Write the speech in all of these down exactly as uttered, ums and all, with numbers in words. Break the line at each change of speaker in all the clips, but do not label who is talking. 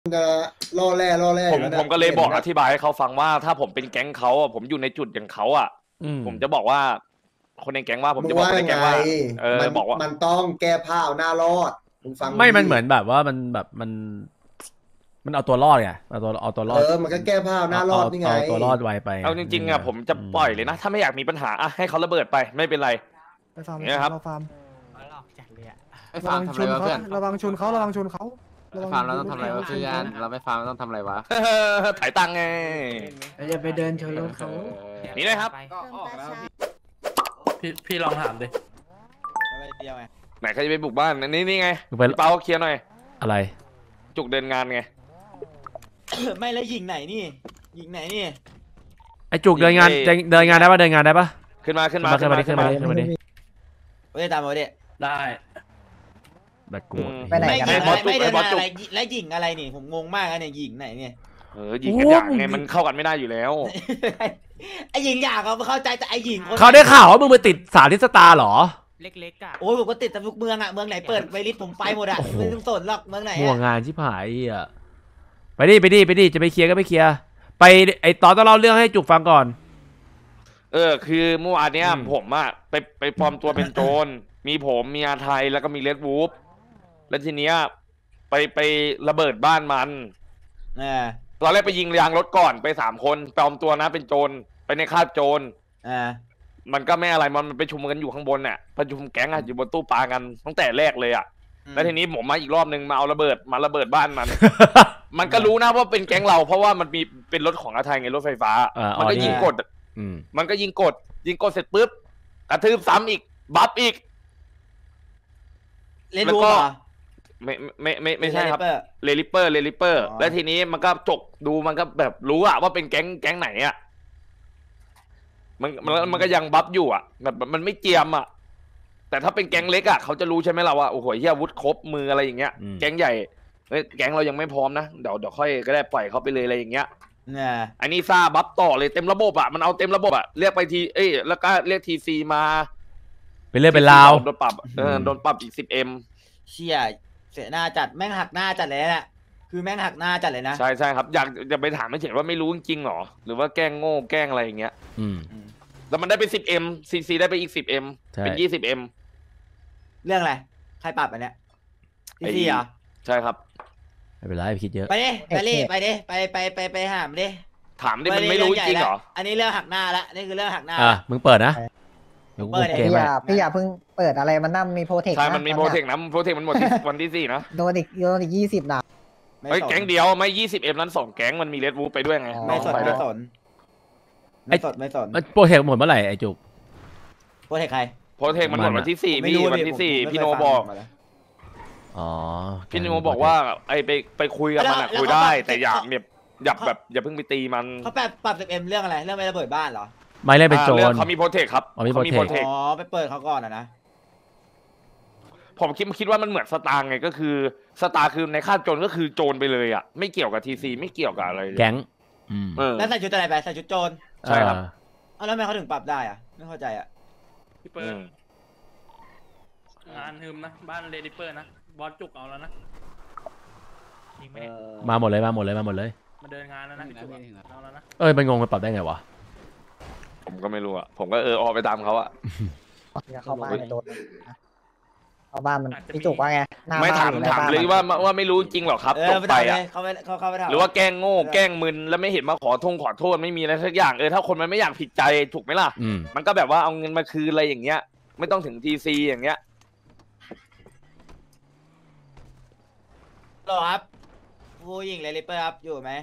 จะล่อแร่ล่อแร่
ผมผมก็เลยบอกอธิบายให้เขาฟังว่าถ้าผมเป็นแก๊งเขาอ่ะผมอยู่ในจุดอย่างเขาอ่ะผมจะบอกว่าคนในแก๊งว่าผมจะบอกคนในแก๊งว่าเออบอกว่า
มันต้องแก้ผ้าเอาหน้ารอดมึงฟัง
ไม่มันเหมือนแบบว่ามันแบบมันมันเอาตัวรอดไงเอาตัวเอาตัวรอด
เออมันก็แก้ผ้าเอาหน้ารอดนี่ไง
เอาตัวรอดไวไป
เอาจริงๆอ่ะผมจะปล่อยเลยนะถ้าไม่อยากมีปัญหาอ่ะให้เขาระเบิดไปไม่เป็นไร
ไปฟาร์ม
เนี่ยครับ
เราฟาร์ม
ไอ้ฟาร์มทำอะไรวะเพื่อน
ระวังชนเขาระวังชนเขา
ไอ้ฟาร์มเราต้องทำอะไรวะเพื่อนเราไม่ฟาร์มเราต้องทำอะไรวะ
ถ่ายตังค์ไง
อย่าไปเดินชนรถเขา
นี่เลยครับ
พี่พี่ลองถามดิ
ไหนใครจะไปบุกบ้านนี่นี่ไง
ไป
พี่เปาเคลียร์หน่อย
อะไร
จุกเดินงานไง
ไม่แล้วยิงไหนนี่ยิงไหนนี่
ไอจุกเดินงานเดินงานได้ปะเดินงานได้ปะ
ขึ้นมาขึ้นมา
ขึ้นมาขึ้นมาขึ้นมาดิ
ไม่ได้ตามมาดิ
ได้
แบกกู
ไม่ยิงอะไรไม่เดินงานอะไรและยิงอะไรนี่ผมงงมากนะเนี่ยยิงไหนเนี่ย
เออยิงกันอย่างไงมันเข้ากันไม่ได้อยู่แล้ว
ไอ้ยิงอยากเขาเข้าใจแต่ไอ้ยิง
เขาได้ข่าวว่ามึงไปติดสาธิตสตาร์หรอ
เล็กๆอ่ะโอ้ยผมก็ติดแต่ทุกเมืองอ่ะเมืองไหนเปิดไวริสผมไปหมดอ่ะไม่ต้องสนหรอกเมืองไหน
ห่วงงานชิบหายอ่ะไปดิไปดิไปดิจะไปเคลียร์ก็ไปเคลียร์ไปไอตอนต้องเล่าเรื่องให้จุกฟังก่อน
เออคือเมื่อวานเนี้ยผมอะไปไปปลอมตัวเป็นโจรมีผมมีอาไทยแล้วก็มีเลดวูฟแล้วทีเนี้ยไปไประเบิดบ้านมัน
อ่า
ตอนแรกไปยิงยางรถก่อนไปสามคนปลอมตัวนะเป็นโจรไปในคาบโจร
อ่า
มันก็ไม่อะไรมันไปชุมกันอยู่ข้างบนเนี่ยประชุมแก๊งอะอยู่บนตู้ปลากันตั้งแต่แรกเลยอะแล้วทีนี้ผมมาอีกรอบนึงมาเอาระเบิดมาระเบิดบ้านมัน มันก็รู้นะว่าเป็นแก๊งเราเพราะว่ามันมีเป็นรถของอาไทยไงรถไฟฟ้ามันก็ยิงกดมันก็ยิงกดยิงกดเสร็จปุ๊บกระทืบซ้ำอีกบัฟอีก
แล้วก็
ไม่ไม่ไม่ไม่ใช่ครับเลลิเปอร์เลลิเปอร์แล้วทีนี้มันก็จกดูมันก็แบบรู้อะว่าเป็นแก๊งแก๊งไหนอะมันมันมันก็ยังบัฟอยู่อะแบบมันไม่เจียมอะแต่ถ้าเป็นแก๊งเล็กอะเขาจะรู้ใช่ไหมเราว่าโอ้โหเฮียอาวุธครบมืออะไรอย่างเงี้ยแก๊งใหญ่เฮ้ยแก๊งเรายังไม่พร้อมนะเดี๋ยวเดี๋ยวค่อยก็ได้ปล่อยเขาไปเลยอะไรอย่างเงี้ยอันนี้ซ่าบัฟต่อเลยเต็มระบบอะมันเอาเต็มระบบอะเรียกไปทีเอ้ยแล้วก็เรียกทีซีมา
เป็นเรื่องเป็นราว
โดนปรับเออโดนปรับอีกสิบเอ็ม
เชี่ยเสียหน้าจัดแม่งหักหน้าจัดเลยแหละคือแม่งหักหน้าจัดเลยนะ
ใช่ใช่ครับอยากจะไปถามไม่เฉยว่าไม่รู้จริงหรอหรือว่าแกล้งโง่แกล้งอะไรอย่างเงี้ย
อืม
แล้วมันได้ไปสิบเอ็มซีซีได้ไปอีกสิบเอ็มเป็นยี่สิบเอ็ม
เรื่องอะไรใครปรับอันเนี้ยทีซีเหรอ
ใช่ครับ
ไม่เป็นไรไปคิดเยอะ
ไปดิไปดิไปดิไปไปไปไปหามดิ
ถามดิมันไม่รู้จริงเหรอ
อันนี้เรื่องหักหน้าละนี่คือเรื่องหักหน้า
อ่ะมึงเปิดนะ
เปิดพี่อย่าพี่อย่าเพิ่งเปิดอะไรมันนั่มมีโปรเทค
ใช่มันมีโปรเทคนะโปรเทคมันหมดวันที่สี่นะ
โดนอีกโดนอีกยี่สิบนะ
เฮ้ยแก๊งเดียวไม่ยี่สิบเอ็มนั้นสองแก๊งมันมีเลดวูฟไปด้วยไง
ไม่สนไม่สนไม่สนไม่สน
โปรเทคหมดเมื่อไหร่ไอจุก
โปรเทคใคร
โปรเทคมันหมดวันที่สี่พี่วันที่สี่พี่โนบอก
อ๋อ
พี่โนบอกว่าไอไปไปคุยกับมันคุยได้แต่อย่าแบบอย่าแบบอย่าเพิ่งไปตีมัน
เขาปรับปรับสิบเอ็มเรื่องอะไรเรื่องไม่ระเบิดบ้านเหรอ
ไม่เล่นเป็นโจร
เขามีโปรเทคครับ
เขามีโปรเทค
อ๋อไปเปิดเขาก่อนนะ
ผมคิดคิดว่ามันเหมือนสตาร์ไงก็คือสตาร์คือในค่าโจรก็คือโจรไปเลยอ่ะไม่เกี่ยวกับทีซีไม่เกี่ยวกับอะไร
แก๊ง
แล้วใส่ชุดอะไรไปใส่ชุดโจร
ใช่ครับ
เอาแล้วทำไมเขาถึงปรับได้อ่ะไม่เข้าใจอ่ะ
พี่เปิดงานฮึมนะบ้านเลดี้เปิดนะบอสจุกเอาแล้วนะ
มาหมดเลยมาหมดเลยมาหมดเลย
มาเดินงานแล้วนะพี่จุกเอาแล้วนะ
เอ้ยมันงงมันปรับได้ไงวะ
ผมก็ไม่รู้อ่ะผมก็เออออกไปตามเขาอ่ะ
เข้าบ้านโดนเข้าบ้านมันพี่จุกว่าไง
ไม่ถามถามเลยว่าว่าไม่รู้จริงหรอครับ
จบไปอ่ะเขาไม่เขาเขาไม่ถาม
หรือว่าแกล้งโง่แกล้งมึนแล้วไม่เห็นมาขอทงขอโทษไม่มีอะไรสักอย่างเออถ้าคนมันไม่อยากผิดใจถูกไหมล่ะมันก็แบบว่าเอาเงินมาคืนอะไรอย่างเงี้ยไม่ต้องถึงทีซีอย่างเงี้ย
หรอครับผู้หญิงเลลิเปอร์ครับอยู่ไหม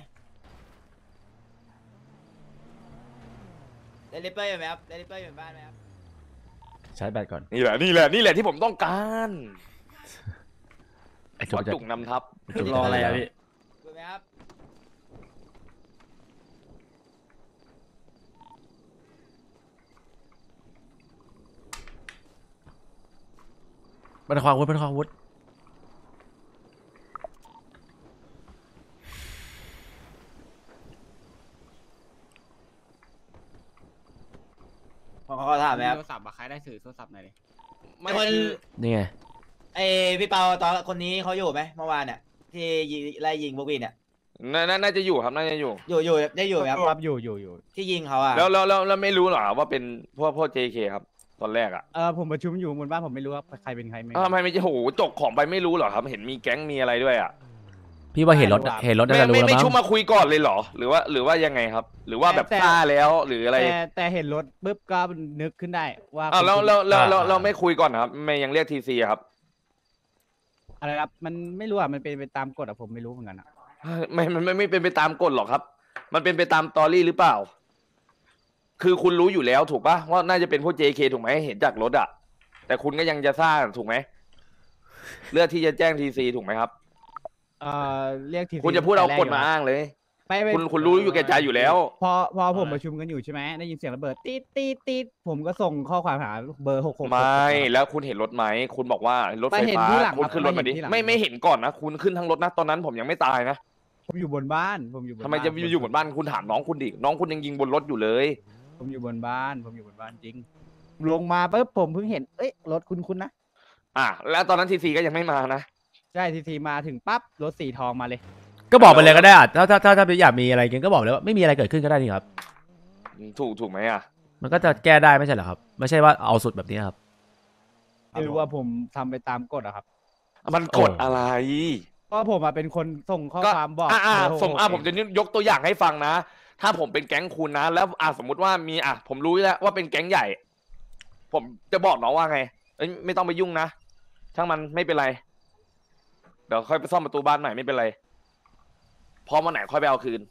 เลลิเปอร์อยู่ไหมครับเลลิเปอร์อยู่บ้านไหมครับ
ใช้แบตก่อน
นี่แหละนี่แหละนี่แหละที่ผมต้องการ
ไอ้
จุกนำทัพ
รออะไรอะพี่
อยู่ไหมครับ
เป็นความวุฒิเป็นความวุฒิ
ผมขอถามไหมครับ
โทรศัพท์ใครได้สื่อโทรศัพท์ไหนดิ
ไม่คน
นี่ไง
ไอพี่เปาตอนคนนี้เขาอยู่ไหมเมื่อวานเนี่ยที่ยิงไล่ยิงพวกวินเนี่ย
น่าน่าน่าจะอยู่ครับน่าจะอยู่
อยู่อยู่ได้อยู่ไหมครับ
ครับอยู่อยู่อยู่
ที่ยิงเขาอ่ะ
แล้วแล้วแล้วแล้วไม่รู้เหรอว่าเป็นพวกพวก เจ เค ครับ ตอนแรกอ่ะ
เออผมประชุมอยู่บนบ้านผมไม่รู้ว่าใครเป็นใครไม่
อ้าวทำไมไม่โอ้โหจกของไปไม่รู้เหรอครับ เห็นมีแก๊งมีอะไรด้วยอ่ะ
พี่ว่าเห็นรถเห็นรถน่า
ไม่
จะรู้
ไม่
แล้ว
ไม่
มั้ง
ชุบมาคุยก่อนเลยเหรอ หรือว่าหรือว่ายังไงครับ หรือว่าแบบซ่าแล้วหรืออะไร
แต่แต่เห็นรถปุ๊บก็นึกขึ้นได้ว่า
อ้าวแล้วแล้วแล้วแล้ว
อ่า
เราไม่คุยก่อนนะครับไม่ยังเรียกทีซีครับ
อะไรครับมันไม่รู้อ่ะมันเป็นไปตามกฎอ่ะผมไม่รู้เหมือนกันอ่ะ
ไม่มันไม่ไม่เป็นไปตามกฎหรอกครับ มันเป็นไปตามตอรี่หรือเปล่า คือคุณรู้อยู่แล้วถูกปะว่าน่าจะเป็นพวก เจ เค ถูกไหมเห็นจากรถอะแต่คุณก็ยังจะสร้างถูกไหมเลือกที่จะแจ้งทีซีถูกไหมครับ
เอ่อเรียกที
คุณจะพูดเอากฎมาอ้างเลย
ไม่ไม่
คุณคุณรู้อยู่แก่ใจอยู่แล้ว
พอพอผมประชุมกันอยู่ใช่ไหมได้ยินเสียงระเบิดตีดตีดตีดผมก็ส่งข้อความหาเบอร์หกหก
ไม่แล้วคุณเห็นรถไหมคุณบอกว่ารถไฟ
ไม่เห็น
ฟ้า
ที่หลัง
คุณขึ้นรถมาดิ
ไม่เห็นที่หลัง
ไม่ไม่เห็นก่อนนะคุณขึ้นทั้งรถนะตอนนั้นผมยังไม่ตายนะ
ผมอยู่บนบ้านผมอยู่บน
ทำไมจะ
บ้าน
อยู่บนบ้านคุณถามน้องคุณดิน้องคุณยังยิงบนรถอยู่เลย
ผมอยู่บนบ้านผมอยู่บนบ้านจริง ลงมาปุ๊บผมเพิ่งเห็นเอ้ยรถคุณคุณนะ
อ่ะแล้วตอนนั้นทีซีก็ยังไม่มานะ
ใช่ทีทีมาถึงปั๊บรถสีทองมาเลย
ก็บอกไปเลยก็ได้อะถ้าถ้าถ้าถ้าอยากมีอะไรกันก็บอกเลยว่าไม่มีอะไรเกิดขึ้นก็ได้นี่ครับ
ถูกถูกไหมอ่ะ
มันก็จะแก้ได้ไม่ใช่เหรอครับ ไม่ใช่ว่าเอาสุดแบบนี้ครับ
ไม่รู้ว่าผมทำไปตามกฎอะครับ
มันกดอะไร
เพราะผมอะเป็นคนส่งข้อ
ก็
ความบอก
อ่ะอ่ะ
เบอร์หก
สมอ่ะ
หก
ผมจะยกตัวอย่างให้ฟังนะ ถ้าผมเป็นแก๊งคุณนะ แล้วอ่ะสมมุติว่ามีอ่ะผมรู้แล้วว่าเป็นแก๊งใหญ่ ผมจะบอกน้องว่าไงเอ้ยไม่ต้องไปยุ่งนะช่างมันไม่เป็นไรเดี๋ยวค่อยไปซ่อมประตูบ้านใหม่ไม่เป็นไรพอมาไหนค่อยไปเอาคืน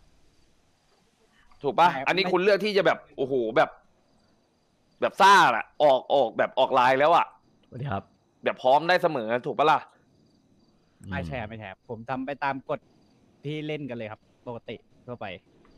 ถูกปะอันนี้คุณเลือกที่จะแบบโอ้โหแบบ แบบซ่าอะออกออกแบบออกลายแล้วอ่ะ
สวัสดีครับ
แบบพร้อมได้เสมอถูกปะล่ะ
ไม่ใช่ไม่ใช่ผมทำไปตามกฎที่เล่นกันเลยครับ ปกติทั่วไป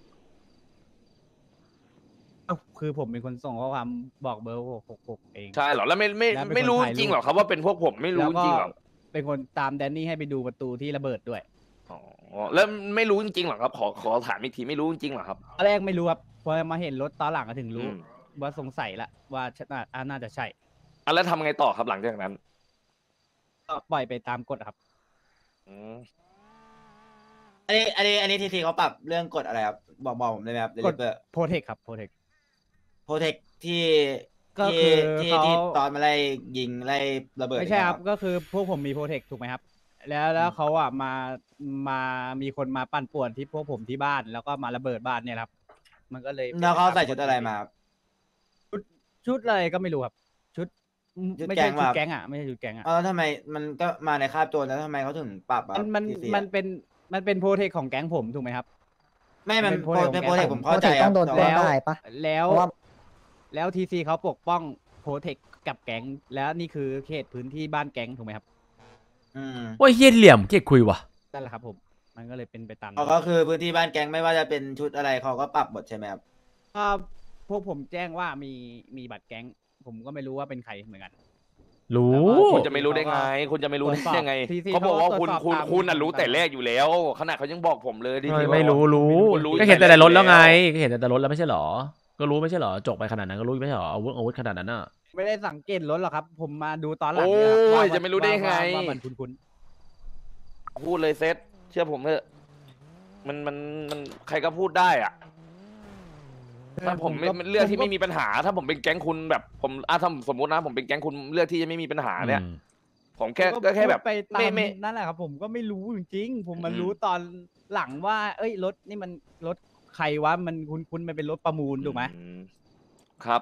เอ้าคือผมเป็นคนส่งข้อความบอกเบอร์หกหกหกเอง
ใช่เหรอแล้วไม่ไม่
แล้วเป็น
ไม่รู้
คนถ่ายรูป
จริงเหรอครับว่าเป็นพวกผมไม่รู้
แล้วก็
จริงเหรอ
เป็นคนตามแดนนี่ให้ไปดูประตูที่ระเบิดด้วย
อ๋อแล้วไม่รู้จริงๆเหรอครับ ขอขอถามอีกทีไม่รู้จริงๆเหรอครับ
ตอนแรกไม่รู้ครับพอมาเห็นรถตอนหลังก็ถึงรู้
อืม
ว่าสงสัยละว่าน่าอ่าน่าจะใช่
อ่ะแล้วทำไงต่อครับหลังจากนั้น
ก็ปล่อยไปตามกฎอะครับ
อืม
อันนี้อันนี้อันนี้ทีทีเขาปรับเรื่องกฎอะไรครับบอกบอกผมได้ไหมครับเด
ก
ลิ
ฎ
เปอร์
โปรเทคครับโปรเทค
โปรเทคที่
ก็
ที่
คือ
ที่
เขา
ที่ตอนมาไล่ยิงไล่ระเบิด
ไม่ใช่ครับ
นะ
ก็คือพวกผมมีโปรเทคถูกไหมครับ แล้วแล้วเขาอ่ะมามามีคนมาปั่นป่วนที่พวกผมที่บ้านแล้วก็มาระเบิดบ้านเนี่ยครับ มันก็เลย
แล้วเขาใส่ชุดอะไรมาครับ
ชุดอะไรก็ไม่รู้ครับ ชุด
ชุด
ไม่
แก๊
ใช่
ง
ชุด
ว่ะ
แก๊งอ่ะไม่ใช่ชุดแก๊งอ่ะ
เอาแล้วทำไมมันก็มาในคาบโจรแล้วทำไมเขาถึงปรับอ่ะ
มันมัน
ทีซี
มันเป็นมันเป็นโปรเทคของแก๊งผมถูกไหมครับ
ไม่มัน
เป็น
โปร
โปรเทค
เป็นโปรเทค
ข
ผ
อง
ม
แก๊ง
เข้าใจค
ต้
รั
อบ งโดน
แต่
ตัว
ว่า
ได้ปะ
แล้ว
เพราะว่า
แล้วทีซีเขาปกป้องโปรเทคกับแก๊งแล้วนี่คือเขตพื้นที่บ้านแก๊งถูกไหมครับ
อืม
โอ้ยเฮียเหลี่ยมเกียคุยว่ะ
นั่นแหละครับผม มันก็เลยเป็นไปตามนั้
เขา
น
ก็คือพื้นที่บ้านแก๊งไม่ว่าจะเป็นชุดอะไรเขาก็ปรับหมดใช่ไหมครับ
ก็พวกผมแจ้งว่ามีมีบัตรแก๊ง ผมก็ไม่รู้ว่าเป็นใครเหมือนกัน
รู้
คุณจะไม่รู้ได้ไง คุณจะไม่รู้ได้ยังไง
ทีซี
เขาบอกว่าคุณ
เขาก็
คุณ
ตรวจสอบ
คุณน่ะ
ตาม
รู้แต่แรกอยู่แล้ว ขนาดเขายังบอกผมเลยที่
ไม่
ที่
ไม่รู้
ว่า
รู้
คุณรู้
ก็เห็นแต่ในรถแล้วไง
อยู่
ก็เห็นแต่ในรถแล้วไม่ใช่เหรอ ก็รู้ไม่ใช่เหรอจกไปขนาดนั้นก็รู้ไม่ใช่เหรออาวุธอาวุธขนาดนั้นน่ะ
ไม่ได้สังเกตรถหรอกครับ ผมมาดูตอนหลัง
โอ้
เนี่ยครับว่าย
จะไม่รู้ได้ยังไง
ว่าว่ามันคุ้น
พูดเลยเซตเชื่อผมเถอะมันมันมันใครก็พูดได้อ่ะ
ๆ
ถ้าผมไม่
ก็
เลือกที่
ผ
ไม่มีปัญหา ถ้าผมเป็นแก๊งคุณแบบผมอ่ะถ้าสมมตินะผมเป็นแก๊งคุณเลือกที่จะไม่มีปัญหาเนี่ย
อืม
ผมแค่
ผม
ก็แค่แบบ
พูดไปตา
ไม่
ม
ไม่
นั่นแหละครับ ผมก็ไม่รู้จริงๆผมมา
อืม
รู้ตอนหลังว่า เอ้ยรถนี่มันรถใครวะมันคุ้นๆมันเป็นรถประมูลถูกไหม
อืครับ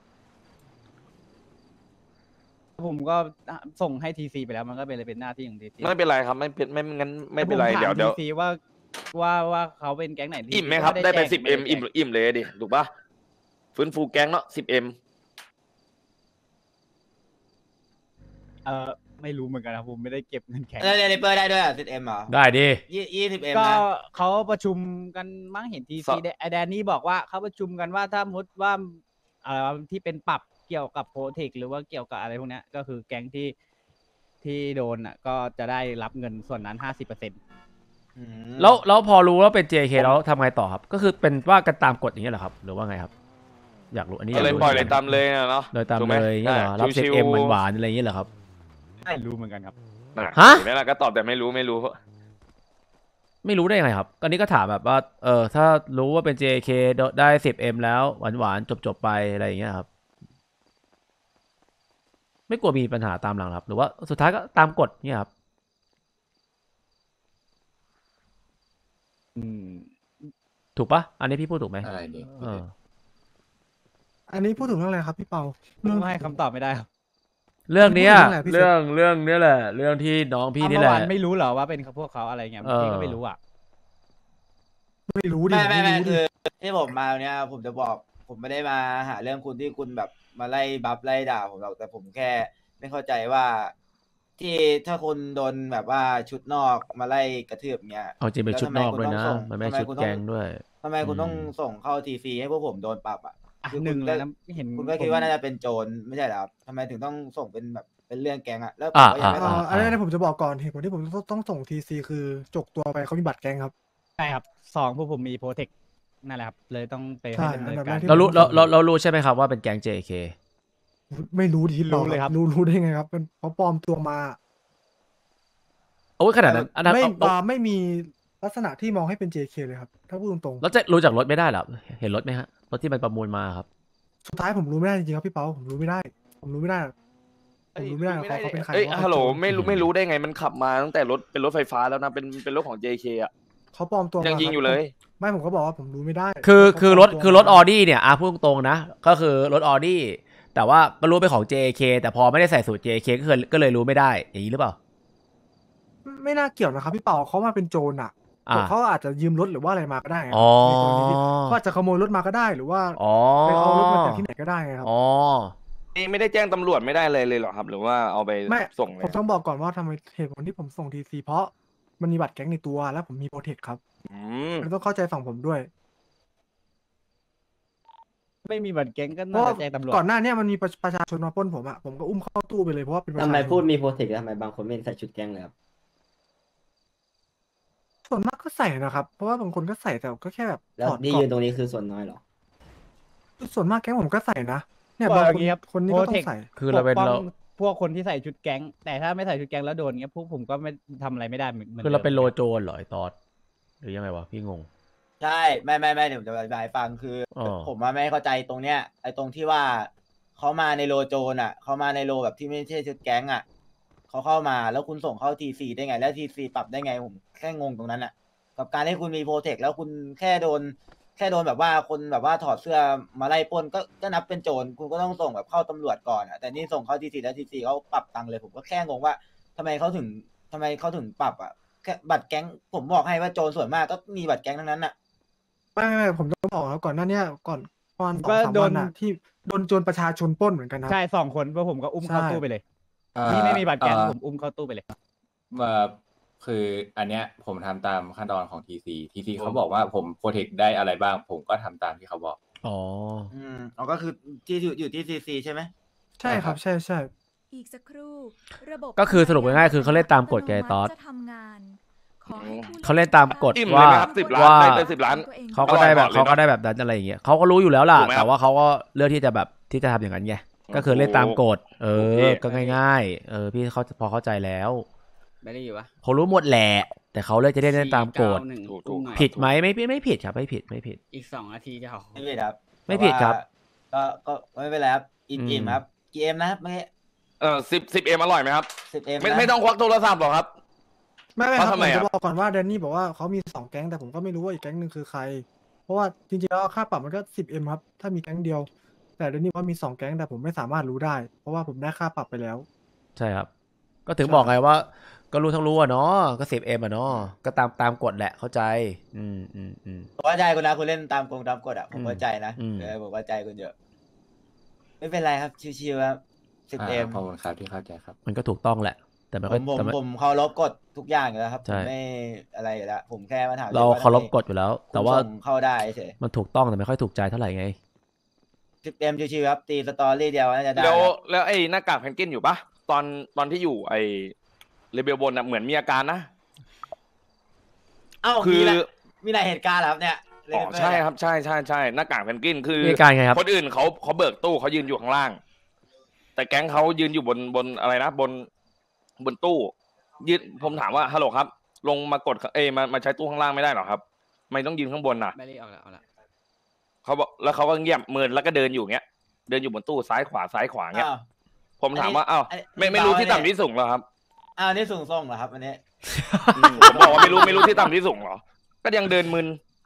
ผมก็ส่งให้ทีซีไปแล้วมันก็เป็นเลยเป็นหน้าที่ของทีซี
ไม่เป็นไรครับไม่เป็นไม่งั้นไม่เป็นไรเดี๋ยวเดี๋ยว
ทีซีว่าว่าว่าเขาเป็นแก๊งไหน TC
อิ่มไหมครับ ได้ไป
แจ้ง
สิบเอ็ม
ด้
อิ่ม
แจ้ง
อิ่มเลยดิถูกปะฟื้นฟูแก๊งเนาะสิบเอ็ม
เออไม่รู้เหมือนกันครับผมไม่ได้เก็บเงินแข็ง
แล้วเดลิเปอร์ได้ด้วยอ่ะสิบเอ็มเหรอ
ได้ดิ
ยี่ยี่สิบเอ็ม
ก็
นะ
เขาประชุมกันมั้งเห็นทีซีไอแดนนี่บอกว่าเขาประชุมกันว่าถ้ามุดว่าอะไรวะที่เป็นปรับเกี่ยวกับโปรเทคหรือว่าเกี่ยวกับอะไรพวกเนี้ยก็คือแก๊งที่ที่โดนอ่ะก็จะได้รับเงินส่วนนั้นห้าสิบเปอร์เซ็นต์
อืม
แล้วแล้วพอรู้ว่าเป็น เจ เค แล้วทำไงต่อครับ ก็คือเป็นว่ากันตามกฎอย่างเงี้ยเหรอครับ หรือว่าไงครับ อยากรู้อันนี้อ
ก็
ยาก
เลย
รู้
ปล่อยเลยตามเลยนะเนาะ
โดยตาม
ถูกไห
เลยอย่างเงี้ยเหรอ
ได้
รับสิบ
ชิว
เอ็ม
ๆ
หวานๆอะไรอย่างเงี้ยเหรอครับ
ไม่รู้เหมือนกันครับ
น่ะ
ฮะ
เห็นไหมล่ะก็ตอบแต่ไม่รู้ไม่รู้
ไม่รู้ได้ยังไงครับก็นี้ก็ถามแบบว่าเออถ้ารู้ว่าเป็น เจ เค ได้ สิบเอ็ม แล้วหวานหวานจบจบๆไปอะไรอย่างเงี้ยครับไม่กลัวมีปัญหาตามหลังครับหรือว่าสุดท้ายก็ตามกฎเนี่ยครับ
อืม
ถูกปะอันนี้พี่พูดถูกไหม
อะไรนี่
เออ
อันนี้พูดถึงเรื่องอะไรครับพี่เปา
ผมให้คำตอบไม่ได้ครับ
เรื่องเนี้ย
พูดถึงเรื่องอะไรพี่
เรื่องเรื่องเนี้ยแหละ เรื่องที่น้องพี่นี่
เมื่
แห
อ
ละ
วานไม่รู้เหรอว่าเป็นพวกเขาอะไรเงี้ย
เออ
พี่ก็ไม่รู้อ่ะ
ไม่รู้ดิ
ไม่ไม่ไม่
รู้ดิ
คือที่ผมมาเนี่ยผมจะบอกผมไม่ได้มาหาเรื่องคุณที่คุณแบบมาไล่บัฟไล่ด่าผมหรอกแต่ผมแค่ไม่เข้าใจว่า ที่ถ้าคุณโดนแบบว่าชุดนอกมาไล่กระทืบเงี้ย
เอาจริงเป็นชุดนอกด้วยนะ มันไม่ใช่ชุดแกงด้วย
ทำไมคุณต้อง
อืม
ส่งเข้าทีซีให้พวกผมโดนปรับอ่ะ
อ่ะ
คือ
หนึ่ง
คุณ
เลย
ก็
นะไม่เห็น
คุณก็คิดว่าน่าจะเป็นโจรไม่ใช่เหรอครับทำไมถึงต้องส่งเป็นแบบเป็นเรื่องแก๊งอ่ะแล้วผม
อ่า
ก็ยังไม่
เอ่
เข้า
อ
ใจ
อันนี้ผมจะบอกก่อนเหตุผลที่ผมต้องต้องส่งทีซีคือจกตัวไปเขามีบัตรแกงครับ
ใช่ครับสองพวกผมมีโปรเทคนั่นแหละครับเลยต้องไป
ใช่
ให้ดำเนิน
อันดับ
การ
แรกที่
เรารู้เราเราเรารู้ใช่ไหมครับว่าเป็นแกง เจ เค
ไม่รู้ดิ
รู้เลยครับ
รู้รู้ได้ไงครับเป็นเขาปลอมตัวมา
โอ้ยขนาดนั้นอันนั้น
ไม่
เอาเอา
อ่าไม่มีลักษณะที่มองให้เป็น เจ เค เลยครับ ถ้าพูดตรง
แล้วจะรู้จากรถไม่ได้เหรอเห็นรถไหมฮะรถที่มันประมูลมาครับ
ๆสุดท้ายผมรู้ไม่ได้จริงๆครับพี่เปาผมรู้ไม่ได้ ผมรู้ไม่ได้ผมรู้ไม่ได้หรอกเขาเขาเป็นใคร
เอ้ย
ว่าเขา
ฮัลโหล
โจร
ไม่รู้ไม่รู้ได้ไงมันขับมาตั้งแต่รถเป็นรถไฟฟ้าแล้วนะเป็นเป็นรถของ เจ เค อ่ะ
เขาปลอมตัวมา
ยังยิง
ครับ
อยู่เลย
ไม่ผมก็บอกว่าผมรู้ไม่ได้
คือ
ว่าเขา
คือรถ
ปลมตัว
คือรถ
มา
ออดี้เนี่ยอ่ะพูดตรงๆนะ ก็คือรถออดี้แต่ว่าก็รู้เป็นของ เจ เค แต่พอไม่ได้ใส่สูตร เจ เค ก็คือก็เลยรู้ไม่ได้อย่างนี้หรือเปล่า
ไม่น่าเกี่ยวนะครับพี่เปาเขามาเป็นโจรอ่ะ
อ่า
เขาอาจจะยืมรถหรือว่าอะไรมาก็ได้ไง
อ๋อ
ในกรณีที่เขาอาจจะขโมยรถมาก็ได้หรือว่า
อ๋อ
ไปเอารถมาจากที่ไหนก็ได้ไงครับ
อ๋อ
นี่ไม่ได้แจ้งตำรวจไม่ได้เลยเลยเหรอครับ หรือว่าเอาไป
ไม่
ส่งเล
ผม
ย
ต้องบอกก่อนว่าทำไมเหตุผลที่ผมส่งทีซีเพราะมันมีบัตรแก๊งในตัวแล้วผมมีโปรเทคครับ
อืม
มันต้องเข้าใจฝั่งผมด้วย
ไม่มีบัตรแก๊งก็
เพ
น่า
ราะว่า
จะแจ้งตำรวจ
ก่อนหน้าเนี้มันมีประประชาชนมาปล้นผมอ่ะผมก็อุ้มเข้าตู้ไปเลยเพราะว่าเป็นประชา
ทำ
ชน
ไมพูดมีโปรเทคทำไมบางคนไม่ใส่ชุดแก๊งเลยครับ
ส่วนมากก็ใส่นะครับ เพราะว่าบางคนก็ใส่แต่ก็แค่แบบ
แล้ว
ถอด
ที่
กรอ
ยื
บ
นตรงนี้คือส่วนน้อยเหรอ
ส่วนมากแก๊งผมก็ใส่นะเนี่ย
บอก
บาง
อ
คน
ย่างงี้ครับ
คนนี้ก็ต้อ
Protect
งใส่
คือเราเป็น
ปกป้
เรา
องพวกคนที่ใส่ชุดแก๊ง แต่ถ้าไม่ใส่ชุดแก๊งแล้วโดนเงี้ยพวกผมก็ไม่ทำอะไรไม่ได้เหมือนหมื
คือเราเป็นโล
ดิม
โจนเหรอไอ้ตอดหรือยังไงวะพี่งง
ใช่ไม่ไม่ไม่เดี๋ยวผมจะอธิบายให้ฟังคืออ
อ
ผมว่าไม่เข้าใจตรงเนี้ยไอ้ตรงที่ว่าเขามาในโลโจนอ่ะเขามาในโลแบบที่ไม่ใช่ชุดแก๊งอ่ะเขาเข้ามาแล้วคุณส่งเข้าทีซีได้ไง แล้วทีซีปรับได้ไงผมแค่งงตรงนั้นอ่ะ กับการที่คุณมีโปรเทคแล้วคุณแค่โดน แค่โดนแบบว่าคนแบบว่าถอดเสื้อมาไล่ปล้นก็ก็นับเป็นโจรคุณก็ต้องส่งแบบเข้าตำรวจก่อนอ่ะแต่นี่ส่งเข้าทีซีแล้วทีซีเขาปรับตังค์เลยผมก็แค่งงว่าทำไมเขาถึงทำไมเขาถึงปรับอ่ะแค่บัตรแก๊งผมบอกให้ว่าโจรส่วนมากก็มีบัตรแก๊งทั้งนั้นอ่ะ
ไม่ไม่ไม่ผมจะบอกแล้วก่อนหน้าเนี้ยก่อนประมาณสอง
ก็
สาม
โด
วัน นอะที่โดนโจรประชาชนปล้นเหมือนกันครับ
ใช่สองคนพวกผมก็อุ้มเข้า
ใช่
ตู้ไปเลย
เอ่อ
ที่ไม่มีบัตรแก๊ง
เอ่อ
ผมอุ้มเข้าตู้ไปเลย
เอ่อคืออันเนี้ยผมทำตามขั้นตอนของ ที ซี ที ซี เขาบอกว่าผมโปรเทคได้อะไรบ้าง ผมก็ทำตามที่เขาบอก
อ๋อ
อืมอ๋อก็คือที่อยู่อยู่ที่ซีซีใช่ไหม
ใช่ครับใช่ใช่
อีกสักครู่ระบบ
ก็คือสรุปง่ายๆคือเขาเล่นตามกฎไงตอส
จะทำงานขอให้ผู้
เขาเล่นตามกฎ
อิ่มเลย
ว่า
ไหมครับสิบล้าน
ว่า
ได้ได้สิบล้าน
เขาก็ได้แบบ
อร่อย
เขาก็ได้แบบนั้นอะไรอย่างเงี้ยเขาก็รู้อยู่แล้วล่ะ
ถูกไหมครับ
แต่ว่าเขาก็เลือกที่จะแบบที่จะทำอย่างนั้นไงก็คือเล่นตามกฎเอ
โอ
อ
เค
ก็ง่ายๆเออพี่เขาพอเข้าใจแล้ว
ไม่ได้อยู่ปะ
เขารู้หมดแหละแต่เขาเลือกจะได้เล่นตามกฎ
ถูกถูก
ผิดไหมไม่ไม่ไม่ผิดครับไม่ผิดไม่ผิด
อีกสองนาทีจะออก
ไม่ผิดครับ
ไม่ผิดครับ
แต่ว่าก็ก็ไม่เป็นไรครับอิ่ม
อืม
อิ่มครับกี่เอ็มนะครับไม่
เออสิบสิบเอ็มอร่อยไหมครับ
สิบเอ็ม
ไม่ไม่ต้องควักโทรศัพท์หรอกครับ
ไม่ไม่
เพ
ครับ
ราะทำ
ผ
ไม
ม
อะ
จะบอกก่อนว่าแดนนี่บอกว่าเขามีสองแก๊งแต่ผมก็ไม่รู้ว่าอีกแก๊งหนึ่งคือใคร เพราะว่าจริงๆแล้วค่าปรับมันก็สิบเอ็มครับถ้ามีแก๊งเดียว แต่แดนนี่ว่ามีสองแก๊งแต่ผมไม่สามารถรู้ได้ เพราะว่าผมได้ค่าปรับไปแล้ว
ใช่ครับ ก็ถึง
ใช่
บอกไงว่า ก็รู้ทั้งรู้อะเนาะก็เสพเอ็มอะเนาะก็ตามตามกฎแหละเข้าใจ อืมอืมอืม
ผมเข้าใจคุณนะคุณเล่นตามกงตามกฎอ่ะผม
อืม
เข้าใจนะ
อืม
เออผมเข้าใจคุณเยอะไม่เป็นไรครับชิวๆครับสิบเอ็ม
ขอบคุณครับที่เข้าใจครับ
มันก็ถูกต้องแหละ แต่มัน
ผ
ก็
มผม
แต่มัน
ผมเคารพกฎทุกอย่างอยู่แล้วครับ
ใช่
ผมไม่อะไรอยู่แล้วผมแค่มาถาม
เรา
ว่
เคารพ
ทำไม
กฎอยู่แล้ว แต่
คุณ
ว่า
ส่งเข้าได้เฉย
มันถูกต้องแต่ไม่ค่อยถูกใจเท่าไหร่ไง
สิบเอ็มชิวๆครับตีสตอรี่เดียวน่าจะได้
แล้ว
ครับ
แล้วไอ้หน้ากากแพนกวินอยู่ปะตอนตอนที่อยู่ไอ้เรเบลบนน่ะเหมือนมีอาการนะ
เอ้า
คือ
มีหลายมีหลายเหตุการณ์เหรอครับเนี่ย
อ๋อใช่ครับใช่ใช่ใช่หน้ากากแพนกวินคือ
มีอาการไงครับ
คนอื่นเขาเขาเบิกตู้เขายืนอยู่ข้างล่าง แต่แก๊งเขายืนอยู่บนบนอะไรนะบนบนตู้ยืนผมถามว่าฮัลโหลครับ ลงมากดเอยมามาใช้ตู้ข้างล่างไม่ได้หรอครับไม่ต้องยืนข้างบนน่ะ
แบรี่ออกแล้วออกแล้ว
เขาบอกแล้วเขาก็เงียบเมินแล้วก็เดินอยู่เงี้ยเดินอยู่บนตู้ซ้ายขวาซ้ายขวาเงี้ย
อ้าว
ผมถามว่าอ้าว
อันนี้
ไม่ไม่รู้
เบา
ที่
เนี่ย
ต่ำที่สูงเหรอครับ
อ้าวนี่สูงส่งเหรอครับอันนี้
อืมผมบอกว่าไม่รู้ไม่รู้ที่ต่ำที่สูงเหรอก็ยังเดินมึน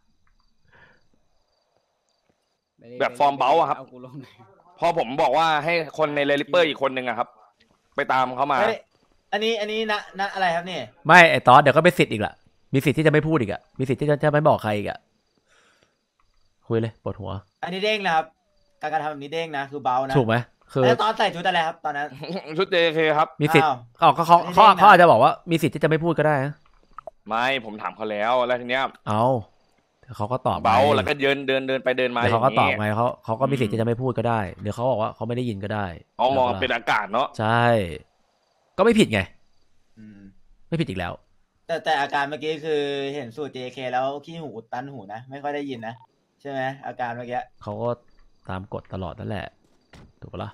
แบบฟอร์มเบาอะครับ
เอากูลงหน่อย
พอผมบอกว่าให้คนในเรลิเปอร์อีกคนนึงอะครับ ไปตามเขามา
เฮ้ยอันนี้อันนี้นะนะอะไรครับนี่
ไม่ไอ้ตอสเดี๋ยวก็เป็นสิทธิ์อีกละมีสิทธิ์ที่จะไม่พูดอีกอะมีสิทธิ์ที่จะจะไม่บอกใครอีกอะคุยเลยปวดหัว
อันนี้เด้งนะครับ การกระทำแบบนี้เด้งนะคือเบานะ
ถูกไหมคือ
แล้วตอนใส่ชุดอะไรครับตอนนั้น
ชุด เจ เค ครับ
มีสิทธิ์
อ้าว
เขาเขา
อันนี้
เขา
เด้งนะ
เขาอาจจะบอกว่ามีสิทธิ์ที่จะไม่พูดก็ได้นะ
ไม่ผมถามเขาแล้วแล้วทีเนี้ย
เอาแต่เขาก็ตอบ
เบา
ไง
แล้วก็เดินเดินเดินไปเดินมา
เดี๋ยวเขาก็
ย่ง
ตอบ
งี้
ไงเขาเขาก็มีสิทธิ์
อืม
ที่จะไม่พูดก็ได้เดี๋ยวเขาบอกว่าเขาไม่ได้ยินก็ได้
อ๋อมอง
แล้วก็
เป็นอากาศเนาะ
ใช่ ก็ไม่ผิดไง
อืม
ไม่ผิดอีกแล้ว
แต่แต่อาการเมื่อกี้คือเห็นสูตร เจ เค แล้วขี้หูอุดตันหูนะ ไม่ค่อยได้ยินนะ ใช่ไหมอาการเมื่อกี้
เขาก็ตามกฎตลอดนั่นแหละถูกปะล่ะ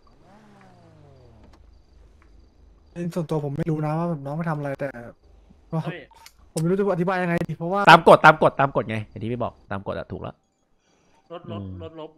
ในส่วนตัวผมไม่รู้นะว่าแบบน้องไปทำอะไรแต่ก็
เฮ้ย
ผมไม่รู้จะอธิบายยังไงดีเพราะว่า
ตามกฎตามกฎตามกฎไงอย่างที่พี่บอกตามกฎอะถูกแล้ว
รถรถ
อืม
รถลบ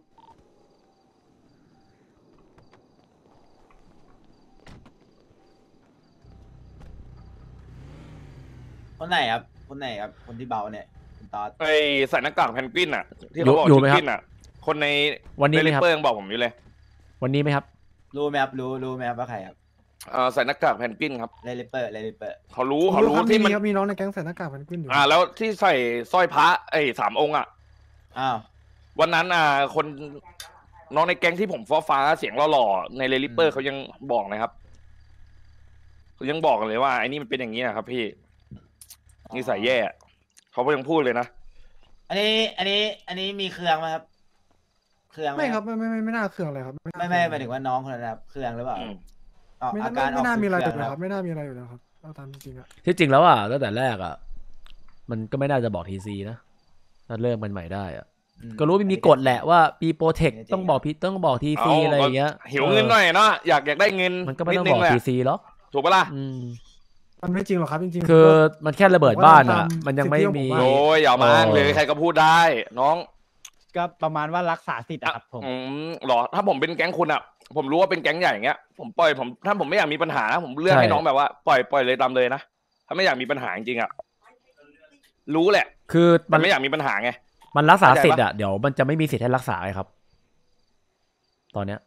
คนไหนครับ คนไหนครับ คนที่เบาเนี่ยคุณตอด
ไอใส่หน้ากากแพนกวินอะที่เขาบอก
อยู่
ชุด
ไหมครับ
กินอะคนใน
วันนี้ไหม
เรลิ
ครับ
เปอร์ยังบอกผมอยู่เลย
วันนี้ไหมครับ
รู้ไหมครับ รู้รู้ไหมครับว่าใครครับ
เออใส่หน้ากากแพนกวินครับ
เลลิเปอร์เลลิเปอร์
เขารู้
ผม
เขารู้
ครับ
ที่
มี
มัน
ครับมีน้องในแก๊งใส่หน้ากากเพนกวินอยู่
อ่าแล้วที่ใส่สร้อยพระไอ้สามองค์อ่ะ
อ้าว
วันนั้นอ่าคนน้องในแก๊งที่ผมฟ้าฟ้าเสียงหล่อๆในเรลิเปอร์เขายังบอกนะครับเขายังบอกเลยว่าไอ้นี่มันเป็นอย่างนี้นะครับ พี่นิสัยแย่เขาก็ยังพูดเลยนะ
อันนี้ อันนี้ อันนี้มีเครื่องไหมครับ เครื่องห
ไม่ครับไม่ไม่ไม่ไม่น่าเครื่องอะไรครับ
ไม่ไม่หมายถึงว่าน้องคนนั้นนะครับ เครื่องหรือเปล่า
อืม
อ๋อ
ไม่
อา
น่า
การ
ไม่น่ามีอะไร
เค
อยู่
ง
นะ
ค
ค
รั
รับ บไม่น่ามีอะไรอยู่นะครับเอาตามจริงๆอะ
ที่จริงแล้วอ่ะตั้งแต่แรกอ่ะมันก็ไม่น่าจะบอกทีซีนะถ้าเริ่มกันใหม่ได้อ่ะ
อืม
ก็รู้ว่ามีกฎแหละว่าปีโปรเทคต้องบอกพี่ต้องบอกทีซีอะไรอย่างเงี้ย
หิวเงินหน่อยเนาะอยากอยากได้เงิน
มันก็ไม่ต้อง
นิด
บอก
นึแหละ
ทีซีหรอก
ถูกปะล่ะ
อืม
มันไม่จริงหรอกครับจริงๆ
คือ
ผมก็
มันแค่ระเบิดบ้านอ่ะ
ผมว่า
มันยังไม่มี
สิ่งที่ผมว่า
โอ้ยอย่ามาอ้างเลยใครก็พูดได้ น้อง
ก็ประมาณว่ารักษาสิทธิ์อะครับผม
อืมหรอถ้าผมเป็นแก๊งคุณอ่ะ ผมรู้ว่าเป็นแก๊งใหญ่อย่างเงี้ยผมปล่อยผมถ้าผมไม่อยากมีปัญหานะผมเลือก
ใช่
ให้น้องแบบว่าปล่อยปล่อยเลยตามเลยนะถ้าไม่อยากมีปัญหาจริงๆอ่ะรู้แหละ
คือมั
มัน นไม่อยากมีปัญหาไง
มันรักษา
เข้าใจปะ
สิทธิ์อ่ะเดี๋ยวมันจะไม่มีสิทธิ์ให้รักษาไงครับ ตอนเนี้ย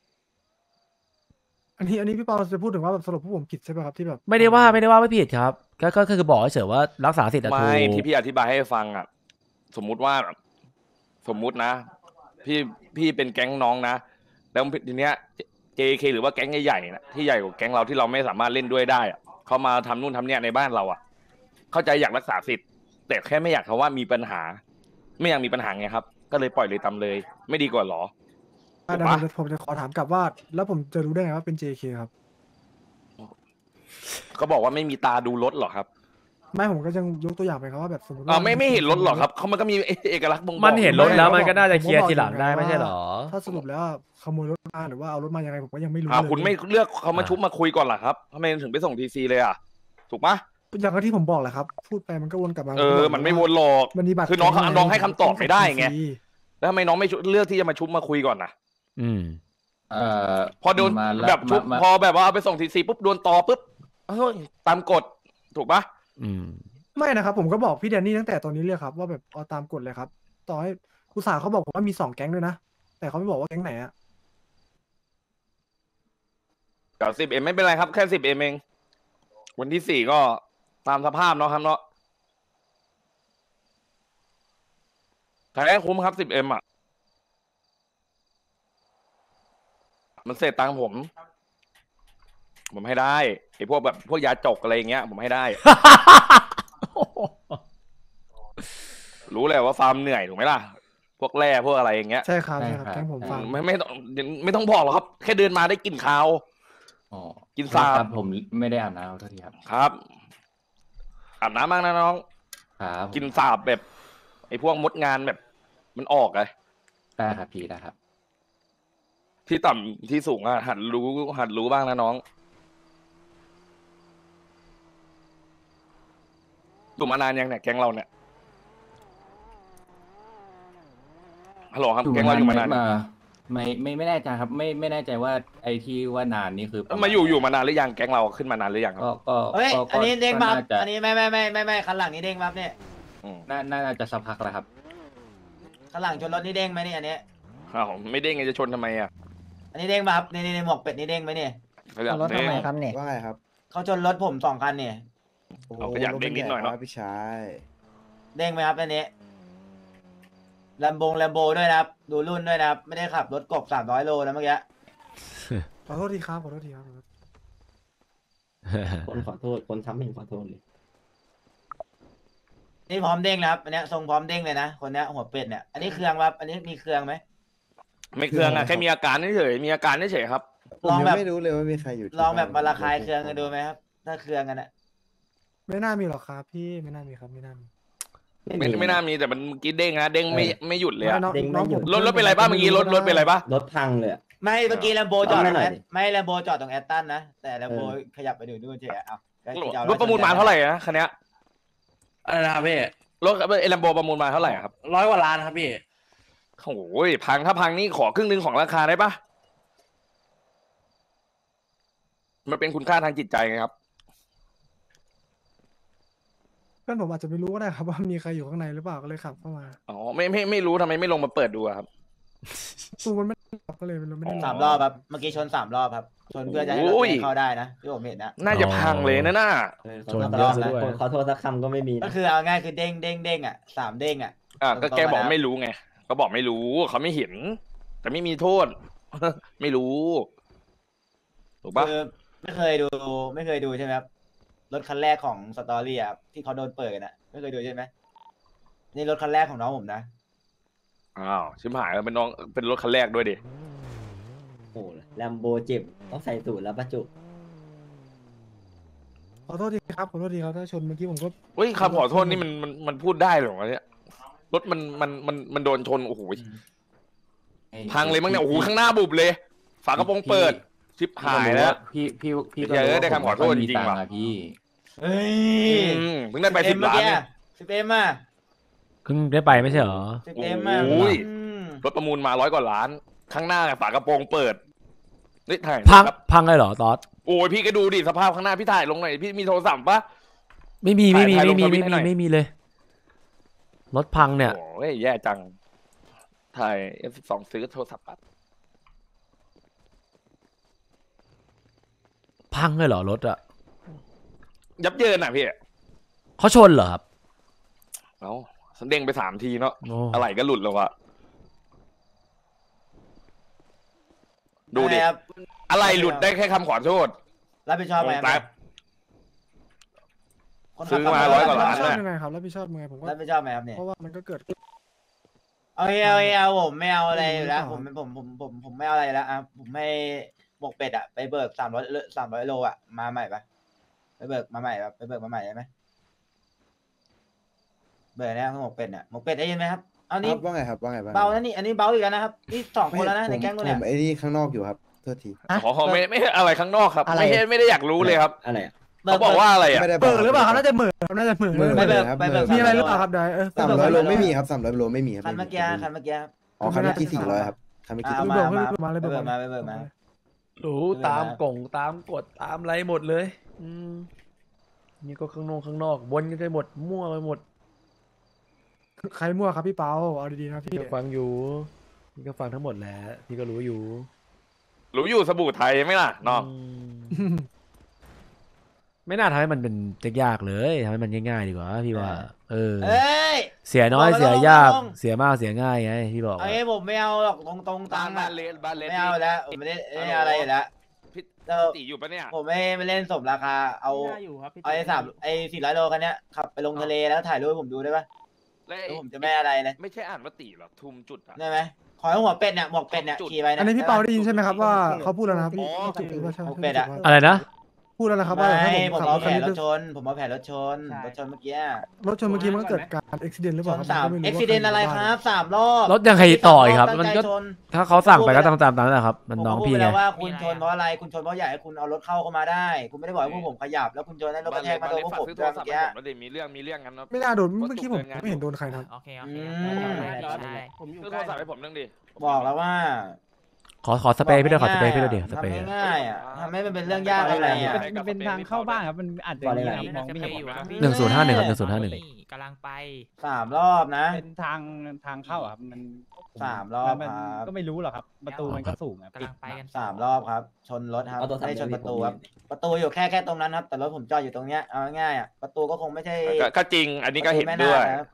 อันนี้อันนี้พี่เปาจะพูดถึงว่าแบบสรุปพวกผมผิดใช่ไหมครับที่แบบ
ไม่ได้ว่าไม่ได้ว่าไม่ผิดครับ ก็ก็ก็คือบอกเฉยๆว่ารักษาสิทธิ์อะถู
ไม่
ก
ที่พี่อธิบายให้ฟังอ่ะ สมมุติว่า สมมุตินะ พี่พี่เป็นแก๊งน้องนะแล้วทีเนี้ย เจ เค หรือว่าแก๊งใหญ่ๆนะที่ใหญ่กว่าแก๊งเราที่เราไม่สามารถเล่นด้วยได้อะเขามาทำนู่นทำเนี่ยในบ้านเราอ่ะ เข้าใจอยากรักษาสิทธิ์แต่แค่ไม่อยากเขาว่ามีปัญหา ไม่อยากมีปัญหาไงครับ ก็เลยปล่อยเลยตามเลย ไม่ดีกว่าหรอ
อ่ะเดี๋ยวผมจะผมจะขอถามกลับว่า แล้วผมจะรู้ได้ไงว่าเป็น เจ เค ครับ
ก็บอกว่าไม่มีตาดูรถหรอครับ
ไม่ผมก็ยังยกตัวอย่างไปครับว่าแบบสมมติ
อ่า
ว่า
ไม่ไม่เห็นรถหรอครับเขามันก็มีเอกลักษณ์บ่งบอก
มันเห็นรถแล้วมันก็น่าจะ
ผม
เคลียร์
บอก
ทีหลังได้
อยู่
ไม่ใช่หรอ
ว่าถ้าสรุปแล้วขโมยรถมาหรือว่าเอารถมายังไงผมก็ยังไม่รู้
อ่า
เลย
คุณไม่เลือกเขามาชุบมาคุยก่อนเหรอครับทำไมถึงไปส่งทีซีเลยอ่ะถูกปะ
อย่างที่ผมบอกแหละครับ พูดไปมันก็วนกลับมา
เออมันไม่วนหรอก
มันมีบัตร
คือน้องเขา
แข็
น้องให้คำตอบไม่ได้ไง
ฟรี
แล้วทำไมน้องไม่ชุเลือกที่จะมาชุบมาคุยก่อนนะ
อืม
เอ่อ
พอโดน
มาละ
แบบชุบ
มามา
พอแบบว่าเอาไปส่งทีซีปุ๊บโดนตอปุ๊บเฮ้ยตามกฎถูกปะ
อืม
ไม่นะครับผมก็บอกพี่แดนนี่ตั้งแต่ตอนนี้เลยครับว่าแบบเอาตามกฎเลยครับ ต่อให้อุตสาห์เขาบอกผมว่ามีสองแก๊งด้วยนะ แต่เขาไม่บอกว่าแก๊งไหนอะ
เดี๋ยวสิบเอ็มไม่เป็นไรครับแค่สิบเอ็มเองวันที่สี่ก็ตามสภาพเนาะครับเนาะแท้คุ้มครับสิบเอ็มอ่ะมันเสร็จตังค์ผม ผมให้ได้ไอ้พวกแบบพวกยาจกอะไรอย่างเงี้ย ผมให้ได้ รู้เลยว่าฟาร์มเหนื่อยถูกไหมล่ะ พวกแร่พวกอะไรอย่างเงี้ย
ใช่ครับใช่ครับ
ใช่ครับ
แก๊งผมฟัง
ไม่ไม่ต้องไม่ต้องบอกหรอกครับ แค่เดินมาได้กลิ่นคาว
อ๋อ
กินสาบ
ครับผมไม่ได้อาบน้ำขอโทษทีครับ
ครับอาบน้ำบ้างนะน้อง
ครับ
กินสาบแบบ ไอ้พวกมดงานแบบ มันออกเลย
ได้ครับพี่ได้ครับ
ที่ต่ำที่สูงอะหัดรู้หัดรู้บ้างนะน้องอยู่มานานยังเนี่ยแก๊งเราเนี่ยฮัลโหลครับแก๊งเราอยู่มานาน
มาไม่ไม่ไม่แน่ใจครับ ไม่ไม่แน่ใจว่าไอ้ที่ว่านานนี่คือประณ
มาอยู่อยู่มานานหรือยังแก๊งเราขึ้นมานานหรือยังครับ
ก็ก็
เฮ้ย
ก็
อันนี้เด้ง
ก็
บัฟ
น่าจะ
อันนี้ไม่ไม่ไม่ไม่ไม่คันหลังนี่เด้งบัฟเนี่ย
อืม
น่าน่าจะสักพักแล้วครับ
คันหลังชนรถนี่เด้งไหมเนี่ยอันนี้
อ้าวไม่เด้งไงจะชนทำไมอ่ะ
อันนี้เด้งบัฟนี่นี่นี่หมวกเป็ดนี่เด้งไหมเนี่ย
เขาอยาก
เอารถ
เด้
ทำ
ง
ไมครับเนี่ย
ว่าไงครับ
เขาชนรถผมสองคันเนี่ย
เอาก็อยากเด้งนิดหน่อยเนาะ
พี่ชาย
เด้งไหมครับอันนี้แลมโบงแลมโบด้วยนะครับ ดูรุ่นด้วยนะครับ ไม่ได้ขับรถกบสามร้อยโลนะเมื่อกี้
ขอโทษทีครับขอโทษทีครับ
คนขอโทษ คนทำไม่เห็นขอโทษเลย
นี่พร้อมเด้งนะครับ อันเนี้ยทรงพร้อมเด้งเลยนะคนเนี้ยหัวเป็ดเนี่ย อันนี้เครื่องครับ อันนี้มีเครื่องไหม
ไม่เครื่องอ่ะแค่มีอาการเฉยๆมีอาการเฉยๆครับ
ผม
ลอง
ยัง
แบบ
ไม่รู้เลยว่ามีใครอยู่ที่
ลองแบบ
บ้
มาน ระคายเครื่องกันดูไหมครับ ถ้าเครื่องกันอะ
ไม่น่ามีหรอกครับพี่ไม่น่ามีครับไม่น่ามี
ไม่ไม่น่ามีแต่มันเมื่อกี้เด้งนะเด้งไม่ไม่หยุดเลยอะ
น้อง
เด้งไม่
น้อง
หยุ
ผ
ด
ม
รถรถเป็นไรบ้างเมื่อกี้รถรถเป็นไรบ้าง
รถพังเลยอะ
ไม่เมื่อกี้แลมโบจอดตรง
เอาหน่อย
แอต
ดิ
ไม่แลมโบจอดตรงแอตตันนะ แต่แลมโบ
เออ
ขยับไปดูนู่นเฉยๆเอาแล้ว
รถประมูลมาเท่าไหร่นะคันเนี้ย
อะไรนะครับพี่
รถเอลัมโบประมูลมาเท่าไหร่ครับ
ร้อยกว่าล้านครับพี่
โอ้ยพังถ้าพังนี่ขอครึ่งหนึ่งของราคาได้ปะมันเป็นคุณค่าทางจิตใจไงครับ
เพื่อนผมอาจจะไม่รู้ก็ได้ครับว่ามีใครอยู่ข้างในหรือเปล่าก็เลยขับเข้ามา
อ๋อไม่ไม่ไม่รู้ทำไมไม่ลงมาเปิดดูอะครับ
ตูมันไม่ได้ก็เลยไม่ได้
สามรอบครับ เมื่อกี้ชนสามรอบครับ ชนเพื่อจะให้รถ
โอ้ย
ตัวเองเข้าได้นะที่ผมเห็นนะ
น่าจะพังเลยนะน่า
เออขอ
ชน
โทษ
เยอะ
นะ
ด้วย
คนขอโทษสักคำก็ไม่มีนะ
ก็คือเอาง่ายคือเด้งเด้งเด้งอ่ะสามเด้งอ่ะ
อ่ะก็แกบอก
ตรงๆนะ
ไม่รู้ไงก็บอกไม่รู้เขาไม่เห็น แต่ไม่มีโทษ ไม่รู้ถูกปะ
คือไม่เคยดูไม่เคยดูใช่ไหมครับรถคันแรกของสตอรี่อ่ะที่เขาโดนเปิดกันอ่ะไม่เคยดูใช่ไหมนี่รถคันแรกของน้องผมนะ
อ้าวชิมหายแล้วเป็นน้องเป็นรถคันแรกด้วยดิ
โอ้แลมโบเจ็บต้องใส่สูตรแล้วประจุ
ขอโทษทีครับขอโทษทีครับถ้าชนเมื่อกี้ผมก็
เฮ้ยคำขอโทษนี่มันมันมันพูดได้เหรอวะเนี่ยรถมันมันมันมันโดนชนโอ้โหพังเลยมั้งเนี่ยโอ้โหข้างหน้าบุบเลย ฝากระโปรงเปิดชิบหายแล้ว
พี่พี่พี่
เดี๋ยวได้คำขอโทษจริงๆว่ะ
ว่ะพี่
เฮ้ย
อืมมึงได้ไปสิบล้านเนี่ย
สิบเอ็มอ่ะ
เพิ่งได้ไปไม่ใช่เหรอ
สิบเอ็มอ่ะ
โอ้ย
อืม
รถประมูลมาร้อยกว่าล้าน ข้างหน้าฝากระโปรงเปิดนี่ถ่าย
พัง
ครับ
พังเลยเหรอตอด
โอ้ยพี่ก็ดูดิสภาพข้างหน้าพี่ถ่ายลงหน่อยพี่มีโทรศัพท์ปะ
ไม่มีไม่มี
ถ่าย
ไม่มี
ลงทวิ
ไม่
ตให้หน่
มี
อย
ไม่มีเลย รถพังเนี่ย
โอ้ยแย่จัง ถ่าย เอฟ สิบสอง ซื้อโทรศัพท์ปั๊บ
พังเลยเหรอรถอะ
ยับเยินอ่ะพี่
เขาชนเหรอครับ
เอ้าเด้งไปสามทีเนาะ
โอ้
อะไรก็หลุดแล้วอะดูดิ
อะไรครับ
อะไรหลุดได้แค่คำขอโทษ
รับผิดชอบไหม
งงแป๊บ
คนขับ
ซื้อมาร้อยกว่าล้าน
รับผิดชอบ
เนี่ย
ยังไงครับรับผิดชอบยังไงผมก็
รับผิดชอบไหมครับเนี่ย
เพราะว่ามันก็เกิด
เอาเอาเอาผมไม่เอาอะไร
ไม่
อยู่
รู้
แล้ว
หรือเป
ผม
ล่า
ผมผมผมผมไม่เอาอะไรแล้วอ่ะผมให้หมวกเป็ดอ่ะไปเบิกสามร้อยสามร้อยโลอ่ะมาใหม่ปะไปเบิกมาใหม่ปะไปเบิกมาใหม่ได้ไหมเบิกนะหมวกเป็ดอ่ะหมวกเป็ดได้ยินไหมครับเอา
ค
นี่
รับว่าไงครับว่าไงบ้าง
เบานะนี่อันนี้เบาอีกแล้วนะครับนี่สองคนแล้วนะ
ไม่
ในแก๊ง
ผ
กู
ม
เนี่ย
ผมไอ้นี่ข้างนอกอยู่ครับโทษที
ขอขอไม่ไม่อะไรข้างนอกครับ
อะไร
ไม่ใช่ไม่ได้อยากรู้เลยครับ
อะไรอะ
เขาบอกว่าอะไรอ่ะ
ไม่ได้
เบิกหรือเปล่าครับน่าจะเหมือครับน่าจะเหมือ
หมื่น
ไปเบิก
ครับ
ไปเบิก
มีอะไรหรือเปล่าครับเดี๋ยวเออ
สามร้อยโลไม่มีครับสามร้อยโลไม่มีครับ
คันเมื่อกี้คันเมื่อกี้
อ๋อคันเมื่อกี้สี่ร้อยครับคันเมื่อกี้
เอา
สี่
มา
ร้อย
เอามา
เลย
ไป
เบิ
เบิ
ก
ก
มา
มาไปเบิกมา
รู้
เออ
ตามกล่องตามกฎตามอะไรหมดเลย อืมนี่ก็ข้างนอกข้างนอกวนกันไปหมดมั่วไปหมด
ใครมั่วครับพี่เปาเอาดีๆนะ
พี่
พี่
ก็ฟังอยู่พี่ก็ฟังทั้งหมดแหละพี่ก็รู้อยู่
รู้อยู่สบู่ไทยไหมล่ะน้อง
อืมไม่น่าทำให้มันเป็นยากๆเลยทำให้มันง่ายๆดีกว่าพี่ว่า เออ
เอ้ย
เสียน้อย
ลงมา
เสียยาก
ลง
เสียมากเสียง่ายไงพี่บอก
เอา
อะ
งี้ผมไม่เอาหรอกตรงตรงๆตังค์
บ้า
อะ
นเลนบ้านเลน
ไม่เอาแล้วผมไม่ได้ไม่เอาอะไรอยู่แล้ว
พี่
แล้ว
ตีอยู่ปะเนี่ย
ผมไม่ไม่เล่นสมราคาเอา
ได้อยู่ครับพี่
เอาไอ้สามไอ้สี่ร้อยโลคันเนี้ยขับไปลงทะเลแล้วถ่ายรูปให้ผมดูได้ปะ
แล้ว
แล้วผมจะไม่อะไรเลย
ไม่ใช่อ่านว่าตีหรอกทุมจุดอ่ะ
ได้ไหมขอให้หัวเป็ดเนี่ยหมวกเป็ดเนี่ยขี่ไปนะ
อันนี้พี่เปาได้ยินใช่ไหมครับว่าเขาพูดแล้วนะครับพี่
อ๋อ
ถูกหรือว่าใช่
หมวกเป็ดอะ
อะไรนะ
พูดแล้วนะครับว่า
ไม่
ถ้า
ผม
ขับ
เอา
รถ
แผ
คัน
ล
นี้
ร
ไป
ถชน ผมเอาแผลรถชน
ใช่
รถชนเมื่อกี้
รถชนเมื่อกี้มันก็เกิดการอุบิเหตุหรือเป
ช
ล่าน ครับ
สาม
ผก็ไรู้
อุ
ว่า
บิเหตุอะไรครับสามรอบ
รถยังไงต่ออีกครับ
ตั้ง
มัน
ใจ
ก็
ชน
ถ้าเขาสั่งไปก็ตามตามนั้นแหละครับ มันน้อง
ผมก็พู
พี่
ดไป
ไง
แล้วว่าคุณชนเพราะอะไรคุณชนเพราะอยากให้คุณเอารถเข้าเข้ามาได้ คุณไม่ได้บอกให้พวกผมขยับแล้วคุณชนให้รถกระแทกมาโดนพวก
ฝาก
ผม
ซื้อโท
ด้วย
รศั
เมื่
พ
อ
ท์ให้
กี้
ผมแล้วดิมีเรื่องมีเรื่องกันนะ
ไม่น่าโดน
รถ
เมื่อกี้ผม
ฉุกเฉินงาน
ไม่เห็นโดนใครนะครับ
โอเคโอ
อื
เค
ม
ใช่ผมอยู่
ซื้อ
ใก
โท
ล้
รศัพท์ให้ผมเรื่องดิ
บอกแล้วว่า
ขอขอสเปรย์พี่ด้วยขอสเปรย์พี่ด้วยดิส
ทำ
เปรย์
ง่ายๆอ่ะทำให้มันเป็นเรื่องยากอะไรอ่ะ
มันเป็นทางเข้าบ้านครับมันอาจจะอย่างนี้ครับมองไม่เห็น
อยู่นะพี่
หนึ่งศูนย์ห้าหนึ่งครับหนึ่งศูนย์ห้าหนึ่ง
กำลังไป
สามรอบนะ
เป็นทางทางเข้าอะครับมัน
สามรอบ
มัน
ครับ
ก็ไม่รู้หรอกครับ ประตูมันก็สูงอะ
กำลังไปกัน
สามรอบครับ ชนรถครับ
เอาตัว
ไม่ได้ชน
สาม
ประตู
เดือน
ครับประตูอยู่แค่แค่ตรงนั้นครับแต่รถผมจอดอยู่ตรงเนี้ยเอาง่ายๆอ่ะประตูก็คงไม่ใช่
ก็ก็จริง อันนี้ก็เห็น
ประตู
ด้วย
แม่นาคครับ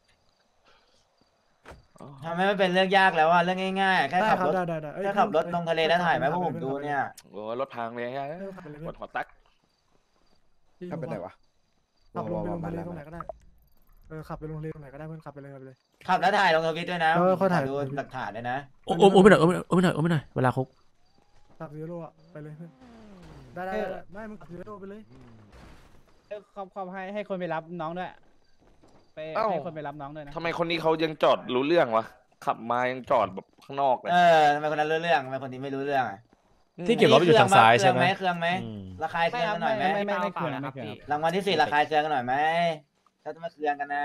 ทำให้มันเป็นเรื่องยากแล้วว่าเรื่องง่ายๆแค่
ได้
ขับ
ครับ
รถ
ได้ได้ได้เอ้ย
แค่ขับรถลงทะเลแล้วถ่ายไหม
ขั
พ
บ
วก
ไป
ผมดู
ขับไป
เนี่ย
โอ้รถพังเลยฮะ
เออขับไปเลย
ปวดหัวตัก
ขับไปไหนวะ
ขับลงไปลง
มา
ทะเล
แล้ว
ตรงไหนก็ได้เออขับไปลงทะเลตรงไหนก็ได้เพื่อนขับไปเลยขับไปเลย
ขับแล้วถ่ายลงทวิตด้วยนะ
เออเขาถ่าย
ดูหลักฐานด้วยนะ
โอ้โอ้โอ้ไม่หน่อยโอ้ไม่หน่อยโอ้ไม่หน่อยโอ้ไม่หน่อยเวลาคุก
ขับซีโร่อะไปเลยเพื่อนได้ได้ได้ได้ไม่มึงขับซีโร่ไปเลย
ขอบขอบให้ให้คนไปรับน้องด้วยไป
เอ้า
ให้คนไปรับน้องด้วยนะ
ทำไมคนนี้เขายังจอดรู้เรื่องวะ ขับมายังจอดแบบข้างนอกเลย
เออทำไมคนนั้นรู้เรื่องทำไมคนนี้ไม่รู้เรื่องอ่ะ
ที่เก็บรถไปอยู่ทางซ้ายใช่ไหม
เครื่องไหม
อืม
ราคายเค
ไม่
รื่อง
ครับ
กันหน่
ไม่
อยไหม
ไม่ไม่ไม่เครื่องไม่เครื่องครับ
รางวัลที่สี่ราคายเครื่องกันหน่อยไหมถ้าจะมาเครื่องกันนะ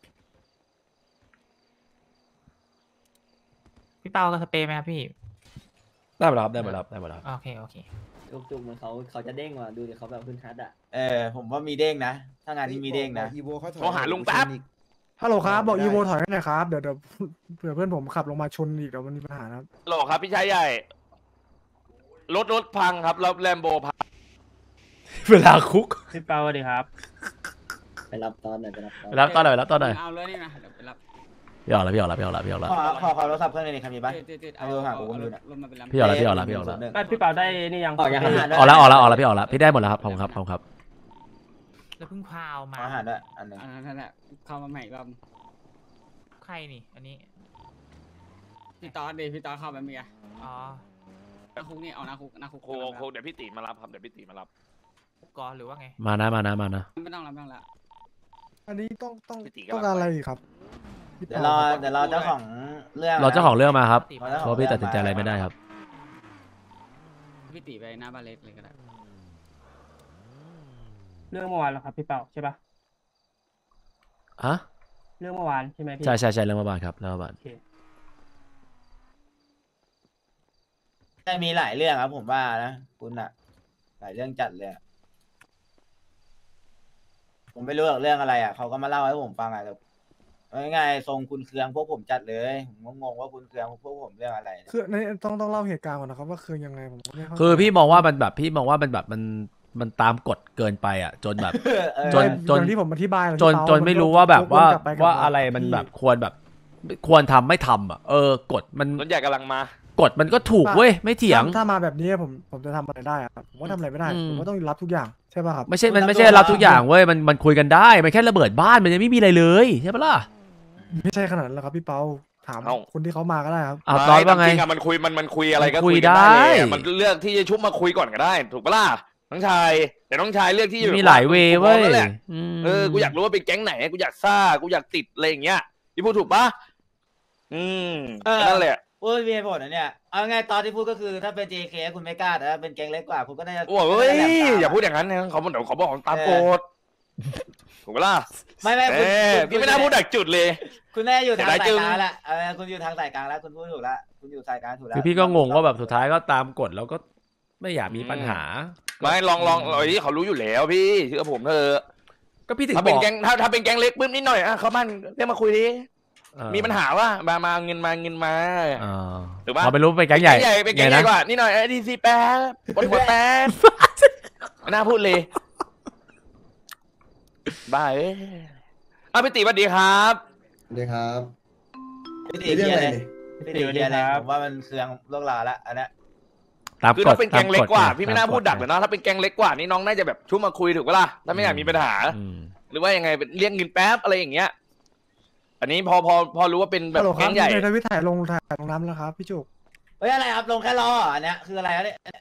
พี่เปาก็สเปรย์ไหมครับพี่
ได้มาแล้วครับได้มาแล้วครับได้มาแล้วครับ
โอเคโอเค
จุกๆเหมือนเขาเขาจะเด้งว่ะดูดิเขาแบบขึ้นคัดอ่ะ
เออผมว่ามีเด้งนะ ถ้างานนี้มีเด้งนะ
อีโวเขาถอย
โทรหาลุงแป๊บ
ฮัลโหลครับบอก
ได้
อีโวถอยให้หน่อยครับเดี๋ยวเดี๋ยวเผื่อเพื่อนผมขับลงมาชนอีกเดี๋ยวมันมีปัญหานะครับ
โหลครับพี่ชายใหญ่ รถรถพังครับแล้วแลมโบพัง
เวลาคุก
พี่เปาสวัสดีครับ
ไปรับตอนหน่อยไปรับตอน
ไปรับตอนหน่อยไปรับตอนหน่อย
เอาเลยนี่นะเดี๋ยวไปรับ
พี่ออกแล้วพี่ออกแล้วพี่ออกแล้วพี่ออกแล้ว
ขอขอขอโทรศัพท์เครื่องหนึงดิครับมีปะ เอาดูหากูก็ไม่รู้นะ
รถมาไปรับ
พี่ออกแล้วพี่ออกแล้วพี่ออกแล้ว
พี่เปาได้นี่ยัง
ออกยัง
อา
ไง
หารด้วย
ออกแล้วออกแล้วออกแล้วพี่ออกแล้วพี่ได้หมดแล้วครับขอบคุณครับขอบคุณครับ
แล้วเพิ่งพาเอามา
อาหารด้วยอันหนึง
อันนั้นนั่นแหละเข้ามาใหม่อีกรอบ
ใครนี่ อันนี้
พี่ตอสดิพี่ตอสเข้าไปเมื่อกี้
อ๋อ
หน้าคุกนี่เอาหน้าคุกหน้าคุก
โคโคเดี๋ยวพี่ตีมารับครับเดี๋ยวพี่ตีมารับ
กอหรือว่าไง
มานะมานะมานะ
ไม่ต้องรับไม่ต้องรับ
อันนี้ต้องต้อง
พี่ตีกำลัง
ต้องการอะไรอีกครับพี่
เดี๋ยว
ปาร
อเดี๋ยวรอเจ้าของเรื่อง
เราเจ้าของเรื่องมาครับ
รอเจ้า
เพ
ของ
ราะพี่ตัดสินใจอะไรไม่ได้ครับ
พี่ตีไปหน้าบ้านเล็กเลยก็ได้
เรื่องเมื่อวานเหรอครับพี่เปาใช่ปะ
ฮะ
เรื่องเมื่อวานใช่ไหมพี่
ใช่ใช่ใช่เรื่องเมื่อวานครับเรื่องเมื่อวาน
ใช่มีหลายเรื่องครับผมว่านะคุณอะหลายเรื่องจัดเลยอะผมไม่รู้หรอกเรื่องอะไรอ่ะเขาก็มาเล่าให้ผมฟังอ่ะแต่ง่ายๆทรงคุณเคืองพวกผมจัดเลยผมก็งงว่าคุณเคืองพวกผมเรื่องอะไรเนี่ย
คือในต้องต้องเล่าเหตุการณ์ก่อนนะครับว่าคือยังไงผมก็ไม่เข้าใจ
คือพี่มองว่ามันแบบพี่มองว่ามันแบบมันมันตามกฎเกินไปอ่ะ จนแบบ
เออ
จนจน
อย่างที่ผมอธิบายแหละ
จน
พี่เปา
จนไม่รู้ว่าแบบว่า
วนกลับไปกลับ
ว่า
มา
อะไรมัน
พี่
แบบควรแบบ ควรทำไม่ทำอ่ะเออกฎมัน
รถใหญ่กำลังมา
กฎมันก็ถูกเว้ยไม่เถียง
ถ้าถ้ามาแบบนี้ผมผมจะทำอะไรได้อะครับผมก็ทำอะไรไม่ได้
อืม
ผมก็ต้องรับทุกอย่างใช่ป่ะครับ
ไม่ใช่มันไม่ใช่รับทุกอย่างเว้ยมันมันคุยกันได้มันแค่ระเบิดบ้านมันยังไม่มีอะไรเลยใช่ปะล่ะ
ไม่ใช่ขนาดนั้นหรอกครับพี่เปาถาม
เอ้า
คนที่เขามาก็ได้ครับ
อ้าวตอนว่าไง
จริงๆอะมันคุยมันมันคุยอะไรก็
มันคุย
คุยกันได้
ได้
เลยอะมันเลือกที่จะชุบมาคุยก่อนก็ได้ ถูกปะล่ะน้องชายแต่น้องชายเลือกที่จะแบบ
มีหลายเวย์เว้ย
กูพร้อมแล้แหละ
อืม
เออกูอยากรู้ว่าเป็นแก๊งไหนกูอยากซ่ากูอยากติดอะไรอย่างเงี้ยพี่พูดถูกปะอืม
เออ
นั่นแหละ
พูดมีเหตุผลนะเนี่ยเอาง่ายๆตอนที่พูดก็คือถ้าเป็น เจ เค คุณไม่กล้าแต่ถ้าเป็นแก๊งเล็กกว่าคุณก็น่าจะ
โอ้ยอย่าพูดอย่างนั้นนะเขาเดี๋ยวเขาบอกของตามโกฎถูกปะล่ะ
ไม่ไม่คุณ
เออ
คุณ
พี่ไม่น่าพูดดักจุดเลย
คุณแน่าอยู่ทาง
เสียดาย
สาย
จึง
กลางแล้วเออคุณอยู่ทางสายกลางแล้วคุณพูดถูกแล้วคุณอยู่สายกลางถูกแล้ว
คือพี่ก็งงว่าแบบสุดท้ายก็ตามกฎแล้วก็ไม่อยากมีปัญหา
ไม่ลองลองลองที่เขารู้อยู่แล้วพี่เชื่อผมเถอะ
ก็พี่ถึง
ถ้า
บ
เป็น
อก
แก๊งถ้าถ้าเป็นแก๊งเล็กปุ๊บนิดหน่อยอ่ะเขามันเรียกมาคุยดิ
เออ
มีปัญหาว่ามามาเงินมาเงินมา
อ่า
ถูกปะ
พอไปรู้ไปนแก๊งใหญ่
เป็นแก๊งใหญ่
ไง
กว่า
นะ
นี่หน่อยไอ้ดีซีแป๊บบนหัวแป๊บไม่น่าพูดเลยบ้าเอ้ยเอาพี่ติสวัสดีครับ
เดี๋ยวครับ
พี่ตี
มีเรื่อง
เกีย
อะไร
ร์เลย
เนี่ย
พี่ตีเกียร์เลยผมว่ามันเคืองโลกลาละอันเนี้ย
ตาม
คือก
ฎ
ถ้าเป็นแก๊งเล็กกว่า
ตฎ
พี่ไม่น่าพูดดักเลยเนาะถ้าเป็นแก๊งเล็กกว่านี่น้องน่าจะแบบชุบมาคุยถูกปะล่ะถ้าไม่อยากมีปัญหา
อืม
หรือว่ายังไงเป็นเรียกเงินแป๊บอะไรอย่างเงี้ย อันนี้พอพอพอรู้ว่าเป็นแบบ
ฮัลโหลครั
แก๊
บ
งใหญ่
ในทวิตถ่ายลงถ่ายลงน้ำแล้วครับพี่จุก
เฮ้ยอะไรครับลงแค่ล้ออันเนี้ยคืออะไรวะเนี่ย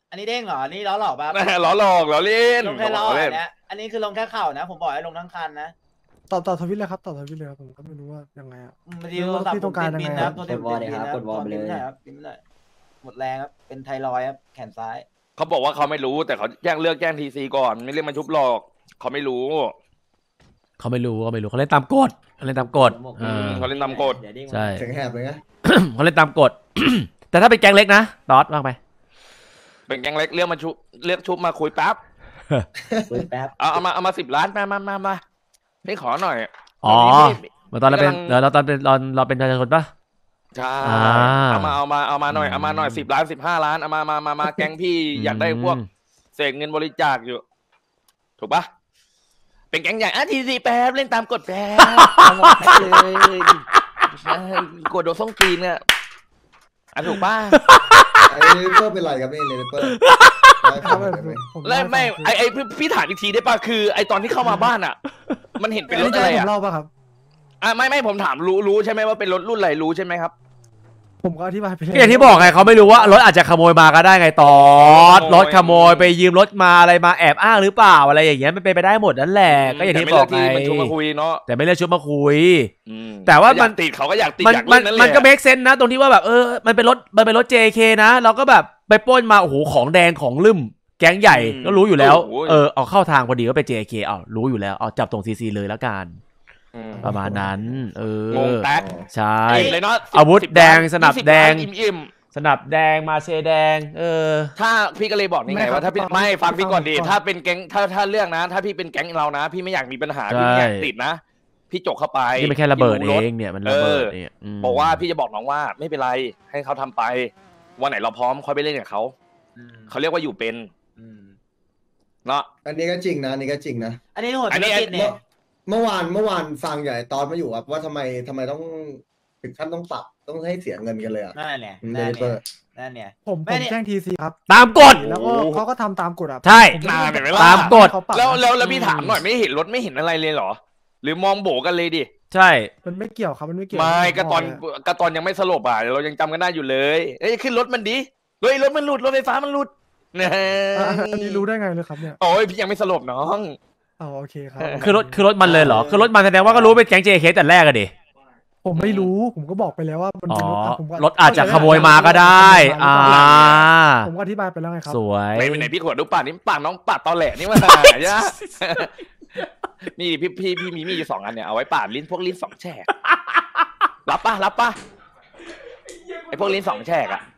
อันนี้เด้งเหรออันนี้ล้อหลอกป่ะ
ล้อหลอกล้อเล่น
ลงแค่ล้อ
เล่น
เนี่ยอันนี้คือลงแค่เข่านะ ผมบอกให้ลงทั้งคันนะ
ตอบตอบทวิตเลยครับตอบทวิตเลยครับผมก็ไม่รู้ว่ายังไงอ่ะ
บางทีโทรศัพท์
พี่
ผ
ต้อ
ม
งการ
ติดบิน
ยังไง
นะครับ
ครับ
ตัวเต็มติดบินนะครับขอพิมพ์หน่อยครับพิมพ์หน่อยหมดแรงครับเป็นไทรอยด์ครับแขนซ้าย
เขาบอกว่าเขาไม่รู้แต่เขาแจ้งเลือกแจ้งทีซีก่อนไม่เรียกมันชุบหลอกเขาไม่รู้
เขาไม่รู้เขาไม่รู้เขาเล่นตามกฎเขาเล่นตามกฎเออ
เขาเล่นตามกฎ
เดี๋ยวดิ้ง
ใช่
เสียงแหบเลยนะ
เขาเล่นตามกฎ แต่ถ้าเป็นแก๊งเล็กนะตอดว่างไป
เป็นแก๊งเล็กเรียกมาชุบเรียกชุบมาคุยแป๊บ
คุยแป๊บ
เอาเอามาเอามาสิบล้านมามามามาพี่ขอหน่อย
อ๋อ
วันนี้ไม่
เหมือนตอนเราเป็น
กำลัง
เดี๋ยวเราตอนเป็นเราเราเป็นประชาชนปะ
ใช่
อ่า
เอามาเอามาเอามาหน่อยเอามาหน่อยสิบล้านสิบห้าล้านเอามามามามาแก๊งพี่อยากได้พวกเศษเงินบริจาคอยู่ ถูกปะเป็นแก๊งใหญ่อ่ะทีซีแป๊บเล่นตามกฎแป๊บเอาหมดแป๊บเลยกดโดนส่งตีนเนี่ยอ่ะถูกปะ
ไอ้เลเปอร์เป็นไรครับนี่เลเปอร์ได้
ค
ฟั
รับ
งหน่อยไหม
ผม
แล้วไม่
ด้
ไอ
ฟัง
ไอพี่พี่ถามอีกทีได้ปะคือไอตอนที่เข้ามาบ้านอ่ะ มันเห็น
คื
เป็น
อ
ร
อัน
ถ
นี้จะ
อะไร
ให้ผ
อ่ะ
มเล่าป่ะครับ
อ่ะไม่ไม่ผมถามรู้รู้ใช่ไหมว่าเป็นรถรุ่นอะไรรู้ใช่ไหมครับ
ผมก็อธิบายไปเลย
ก็อย่างที่บอกไงเขาไม่รู้ว่ารถอาจจะขโมยมาก็ได้ไงตอดรถขโมยไปยืมรถมาอะไรมาแอบอ้างหรือเปล่าอะไรอย่างเงี้ยมันเป็นไปได้หมดนั่นแหละก็อย่างที่บอกไง
แต่ไม่เลือกที่มันชวนมาคุยเนาะ
แต่ไม่เลือกชุดมาคุย
อืม
แต่ว่ามัน
อยกติดเขาก็อยากติด
มัน
อยาก
มั
เล่
น
นนั่นแหละ
มันก็เมคเซนนะตรงที่ว่าแบบเออมันเป็นรถมันเป็นรถ เจ เค นะเราก็แบบไปปล้นมาโอ้โหของแดงของลืมแก๊งใหญ่ก็รู้อยู่แล้วเออเอาเข้าทางพอดีก็เป็น เจ เค เอารู้อยู่แล้วเอาจับตรงซีซีเลยแล้วกัน
อืม
ประมาณนั้น เออง
งแต๊ก
ใช่
อิ่มเลยเนาะสิบ
อาวุธ
สิบ
แดง
ล้าน
สนับ
ยี่
แดง
ล้านอิ่ม
สนับแดงมาเชแดง เออ
ๆถ้าพี่ก็เลยบอกนี่ไงว่าถ้าพี่ไม่ฟังพี่ก่อนดีถ้าเป็นแก๊งถ้าถ้าเรื่องนะ ถ้าพี่เป็นแก๊งเรานะ พี่ไม่อยากมีปัญหาพี่ไม่อยากติดนะ พี่จกเข้าไป
นี่มันแค่ระเบิด
พี่
เอ
รถ
งเนี่ยมันระเบิดเนี่ยม
บอกว่าพี่จะบอกน้องว่าไม่เป็นไรให้เขาทำไปวันไหนเราพร้อมค่อยไปเล่นกับเขาเขาเรียกว่าอยู่เป็นเนาะ
อันนี้ก็จริงนะอันนี้ก็จริงนะ
อันนี้โหด
อันนี้
ธุรกิจเนี่ย
เมื่อวานเมื่อวานฟังใหญ่ตอนมาอยู่ครับว่าทำไมทำไมต้องถึงขั้นต้องปรับต้องให้เสียเงินกันเลยอ่ะ
นั่นเนี่ย
เล
นั่น
เปอ
เนี่ย
ร์
นั่นเนี่ย
ผม
ไม่
ผม
เนี่ย
แจ้งทีซีครับ
ตามกฎ
แล้วก็เขาก็ทำตามกฎอ่ะ
ใช่
ผม
นาน
ไม่
เห็นไหม
ได้
ล่ะ
ตามกฎ
เขาปรับ
แล้วแล้ว
นะ
แล้วพี่ถามหน่อยไม่เห็นรถไม่เห็นอะไรเลยเหรอ หรือมองโบกันเลยดิ
ใช่
มันไม่เกี่ยวครับมันไม่เกี่ยว
ไม่ก็ตอน
ผมบเลย
ก็ตอนยังไม่สลบอ่ะเรายังจำกันได้อยู่เลยเอ้ยขึ้นรถมันดิเฮ้ยรถมันหลุดรถไฟฟ้ามันหลุดเนี่ย
อ่ะอันนี้รู้ได้ไงเลยครับเนี่ย
โอ้ยพี่ยังไม่สลบน้อง
อ๋อโอเคครับ
คือรถคือรถมันเลยเหรอคือรถมันแสดงว่าก็รู้เป็นแก๊ง เจ เค แต่แรกอะดิ
ผมไม่รู้ผมก็บอกไปแล้วว่ามัน
อ๋อ
เป็นรถอ่ะผมก็
รถอาจจะขโมยมาก็ได้อ่า
ผมก็อธิบายไปแล้วไงครับ
สวย
ไหนไหนพี่ขวดดูปากนี่ปากน้องปากตอแหลนี่ว่าย่านี่พี่พี่พี่มีมีอยู่สองอันเนี่ยเอาไว้ปาดลิ้นพวกลิ้นสองแฉกรับปะรับปะไอพวกลิ้นสองแฉกอะ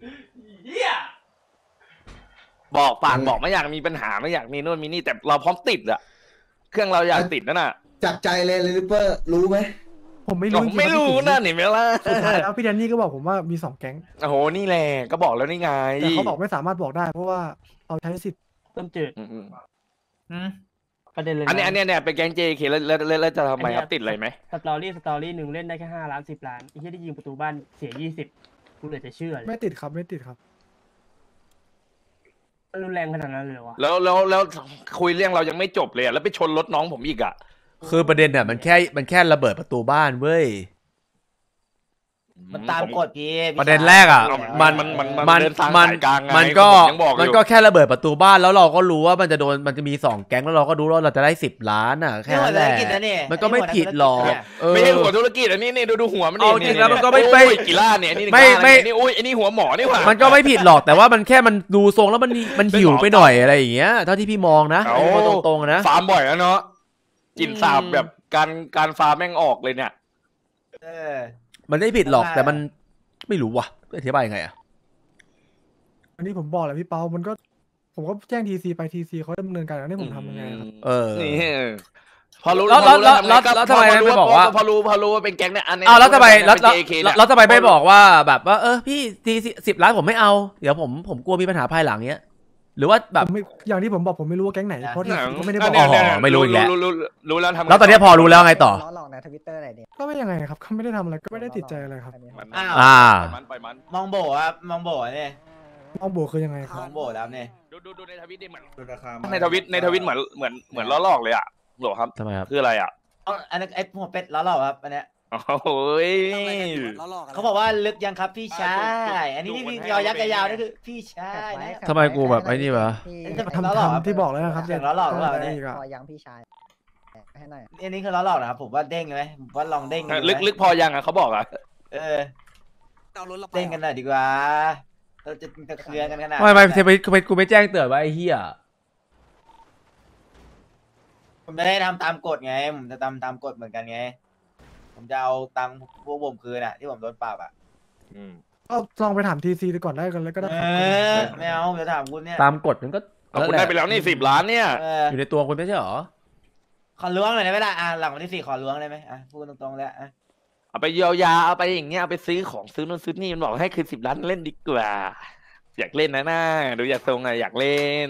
บอกปากบอกไม่อยากมีปัญหาไม่อยากมีนู่นมีนี่แต่เราพร้อมติดอะเครื่องเราอยากติดนั่นน่ะ
จากใจเลยเลเปอร์รู้ไหม
ผมไม่
ผ
รู้
ม
จงๆ
ไม่รู้
ว่า
นะ
พี่
นี่ไม่ล่ะ
สุดท้ายแล้วพี่แดนนี่ก็บอกผมว่ามีสองแก๊ง
โอ้โหนี่แหละก็บอกแล้วนี่ไง
แต่เขาบอกไม่สามารถบอกได้ เพราะว่าเราใช้สิทธิ์
ต้นจืด
อืมอืม
อืมประเด็นเลยะ
อันนี้อันเนี้ยเนี่ยเป็นแก๊ง เจ เค แล้วแล้วแล้วแล้วจะทำไมครับติดอะไรไหม
สตอรี่สตอรี่หนึ่งเล่นได้แค่ห้าล้านสิบล้านไอ้ที่ได้ยิงประตูบ้านเสียยี่สิบกูเลยจะเชื่อเลย
ไม่ติดครับไม่ติดครับ
มันรุนแรงขนาดนั้นเลยเหรอวะ
แล้วแล้วแล้วคุยเรื่องเรายังไม่จบเลยอะแล้วไปชนรถน้องผมอีกอะ
คือประเด็นเนี่ยมันแค่มันแค่ระเบิดประตูบ้านเว้ย
มันตามกฎพี่พี่
ประเด็นแรกอ่ะ
ชาย
มัน
มันมัน
มัน
เดินทาง
มัน
สายกลางไง
มันก็
ผมยังบอกอยู่
มันก็แค่ระเบิดประตูบ้านแล้วเราก็รู้ว่ามันจะโดนมันจะมีสองแก๊งแล้วเราก็รู้ว่าเราจะได้สิบล้านอ่ะแค่
นี่หัว
นั้นแห
ธุ
ละ
รกิจนะนี่
มันก็ไม่ผิดหรอกเออ
ไม่ใช่หัวธุรกิจอันนี้นี่ดูดูหัวมันดิ
เอาจริงแล้วมันก็ไม่
โอ้ย
ไม่
กี่ล่าเนี่ยนี่
ไม่
กี่ล่า
ไม่
เนี่ยนี่โอ้ยไอ้นี่หัวหมอนี่หว่า
มันก็ไม่ผิดหรอกแต่ว่ามันแค่มันดูทรงแล้วมันมันหิวไปหน่อยอะไรอย่างเงี้ยเท่าที่พี่มองนะ
เอา
เอาตรงๆนะ
ฟาร์มบ่อยแล้วเนาะกลินสาบแบบการการฟาร์มแม่งออกเลยเนี่ย
เออ
มันไม่ผิดหรอก
ใช่
แต่มันไม่รู้ว่ะอธิบายยังไงอ่ะ
อันนี้ผมบอกแหละพี่เปามันก็ผมก็แจ้งทีซีไปทีซีเขาดำเนินการแล้วนี่ผมทำยังไงครับ
เออ
นี่พอรู้
แล้ว
พอรู้
แล้ว
ทำไง
แล้ว
ก็
แล้วทำไม
พรู้
ไม่บอกว่า
พอรู้พอรู้ว่าเป็นแก๊งเนี่ยอันนี้
อ้าวแล้วทำไมแล้ว
เป็น
แล้ว
เจ เค
แล้ว
เนี่ย
แล้วทำไมไม่บอกว่าแบบว่าเออพี่ทีสิบล้านผมไม่เอาเดี๋ยวผมผมกลัวมีปัญหาภายหลังเนี้ยหรือว่าแบบ
ผมไม่อย่างที่ผมบอกผมไม่รู้ว่าแก๊งไหนเพราะที่ผมก็ไม่ได้บ
อั
อน ก
เนี้ยเนี่ย
อ๋อไม่รู้อีกแล้ว
รู้รู้รู้แล้วทำไง
แล้วตอนนี้พอรู้แล้วไงต่อ
ล้อหลอกในทวิตเตอร์อะไรเนี่ย
ก็ไม่ยังไงครับเขาไม่ได้ทำอะไรก็ไม่ได้ติดใจอะไรครับ
มัน
อ้าว
อ่า
ปล่อยมันปล่อยมัน
มองโบครับมองโบเนี่ย
มองบวกคือยังไงค
ม
รับ
องโบแล้วเนี่ย
ดูดูดูในทวิตดิเหมือน
ดูราคา
ในทวิตในทวิตเหมือนเหมือนเหมือนล้อหลอกเลยอ่ะโหลครับ
ทำไมครับ
คืออะไรอ่ะ
เอาอันนั้นไอ้หัวเป็ดล้อหลอกครับอันเนี้ย
โอ้ย
เขาบอกว่าลึกยังครับพี่ชายอันนี้ที่ยอยักษ์ยาวนี่คือพี่ชายนะ
ทำไมกูแบบไอ้นี่วะ
ทำทำที่บอกแล้วนะครับ
เสียงล้อหลอกหรือเปล่า
ได้
เนี่ย
อีกอะ
ขอยังพี่ชายให้หน่อย
อันนี้คือล้อหลอกนะครับผมว่าเด้งเลยไหมผมว่าลองเด้ง
ลึกลึกพอยังอ่ะเขาบอกอ่ะ
เออเด้งกันหน่อยดีกว่าเราจะจะเคลียร์กันขนาด
ทำไมไม่ทำไมทำไมกูไม่แจ้งเตือนว่าไอ้เหี้ย
ผมจะได้ทำตามกฎไงผมจะทำตามกฎเหมือนกันไงผมจะเอาตังค์พวกผมคืนอ่ะที่ผมโดนปรับอ่ะ
อืม
ก็ลองไปถามทีซีก่อนได้กันแล้วก็ได้
เออไม่เอาผมจะถามคุณเนี่ย
ตามกฎมันก็
เอาคุณได้ไปแล้วนี่สิบล้านเนี่ย
เออ
อยู่ในตัวคุณไม่ใช่หรอ
ขอล้วงหน่อยได้ไหมล่ะอ่ะหลังวันที่สี่ขอล้วงได้ไหมอ่ะพูดตรงๆแล้วอ่ะ
เอาไปเยียวยาเอาไปอย่างเงี้ยเอาไปซื้อของซื้อนู่นซื้อนี่มันบอกให้คืนสิบล้านเล่นดีกว่า อยากเล่นนะน่าดูอยากทรงอะอยากเล่น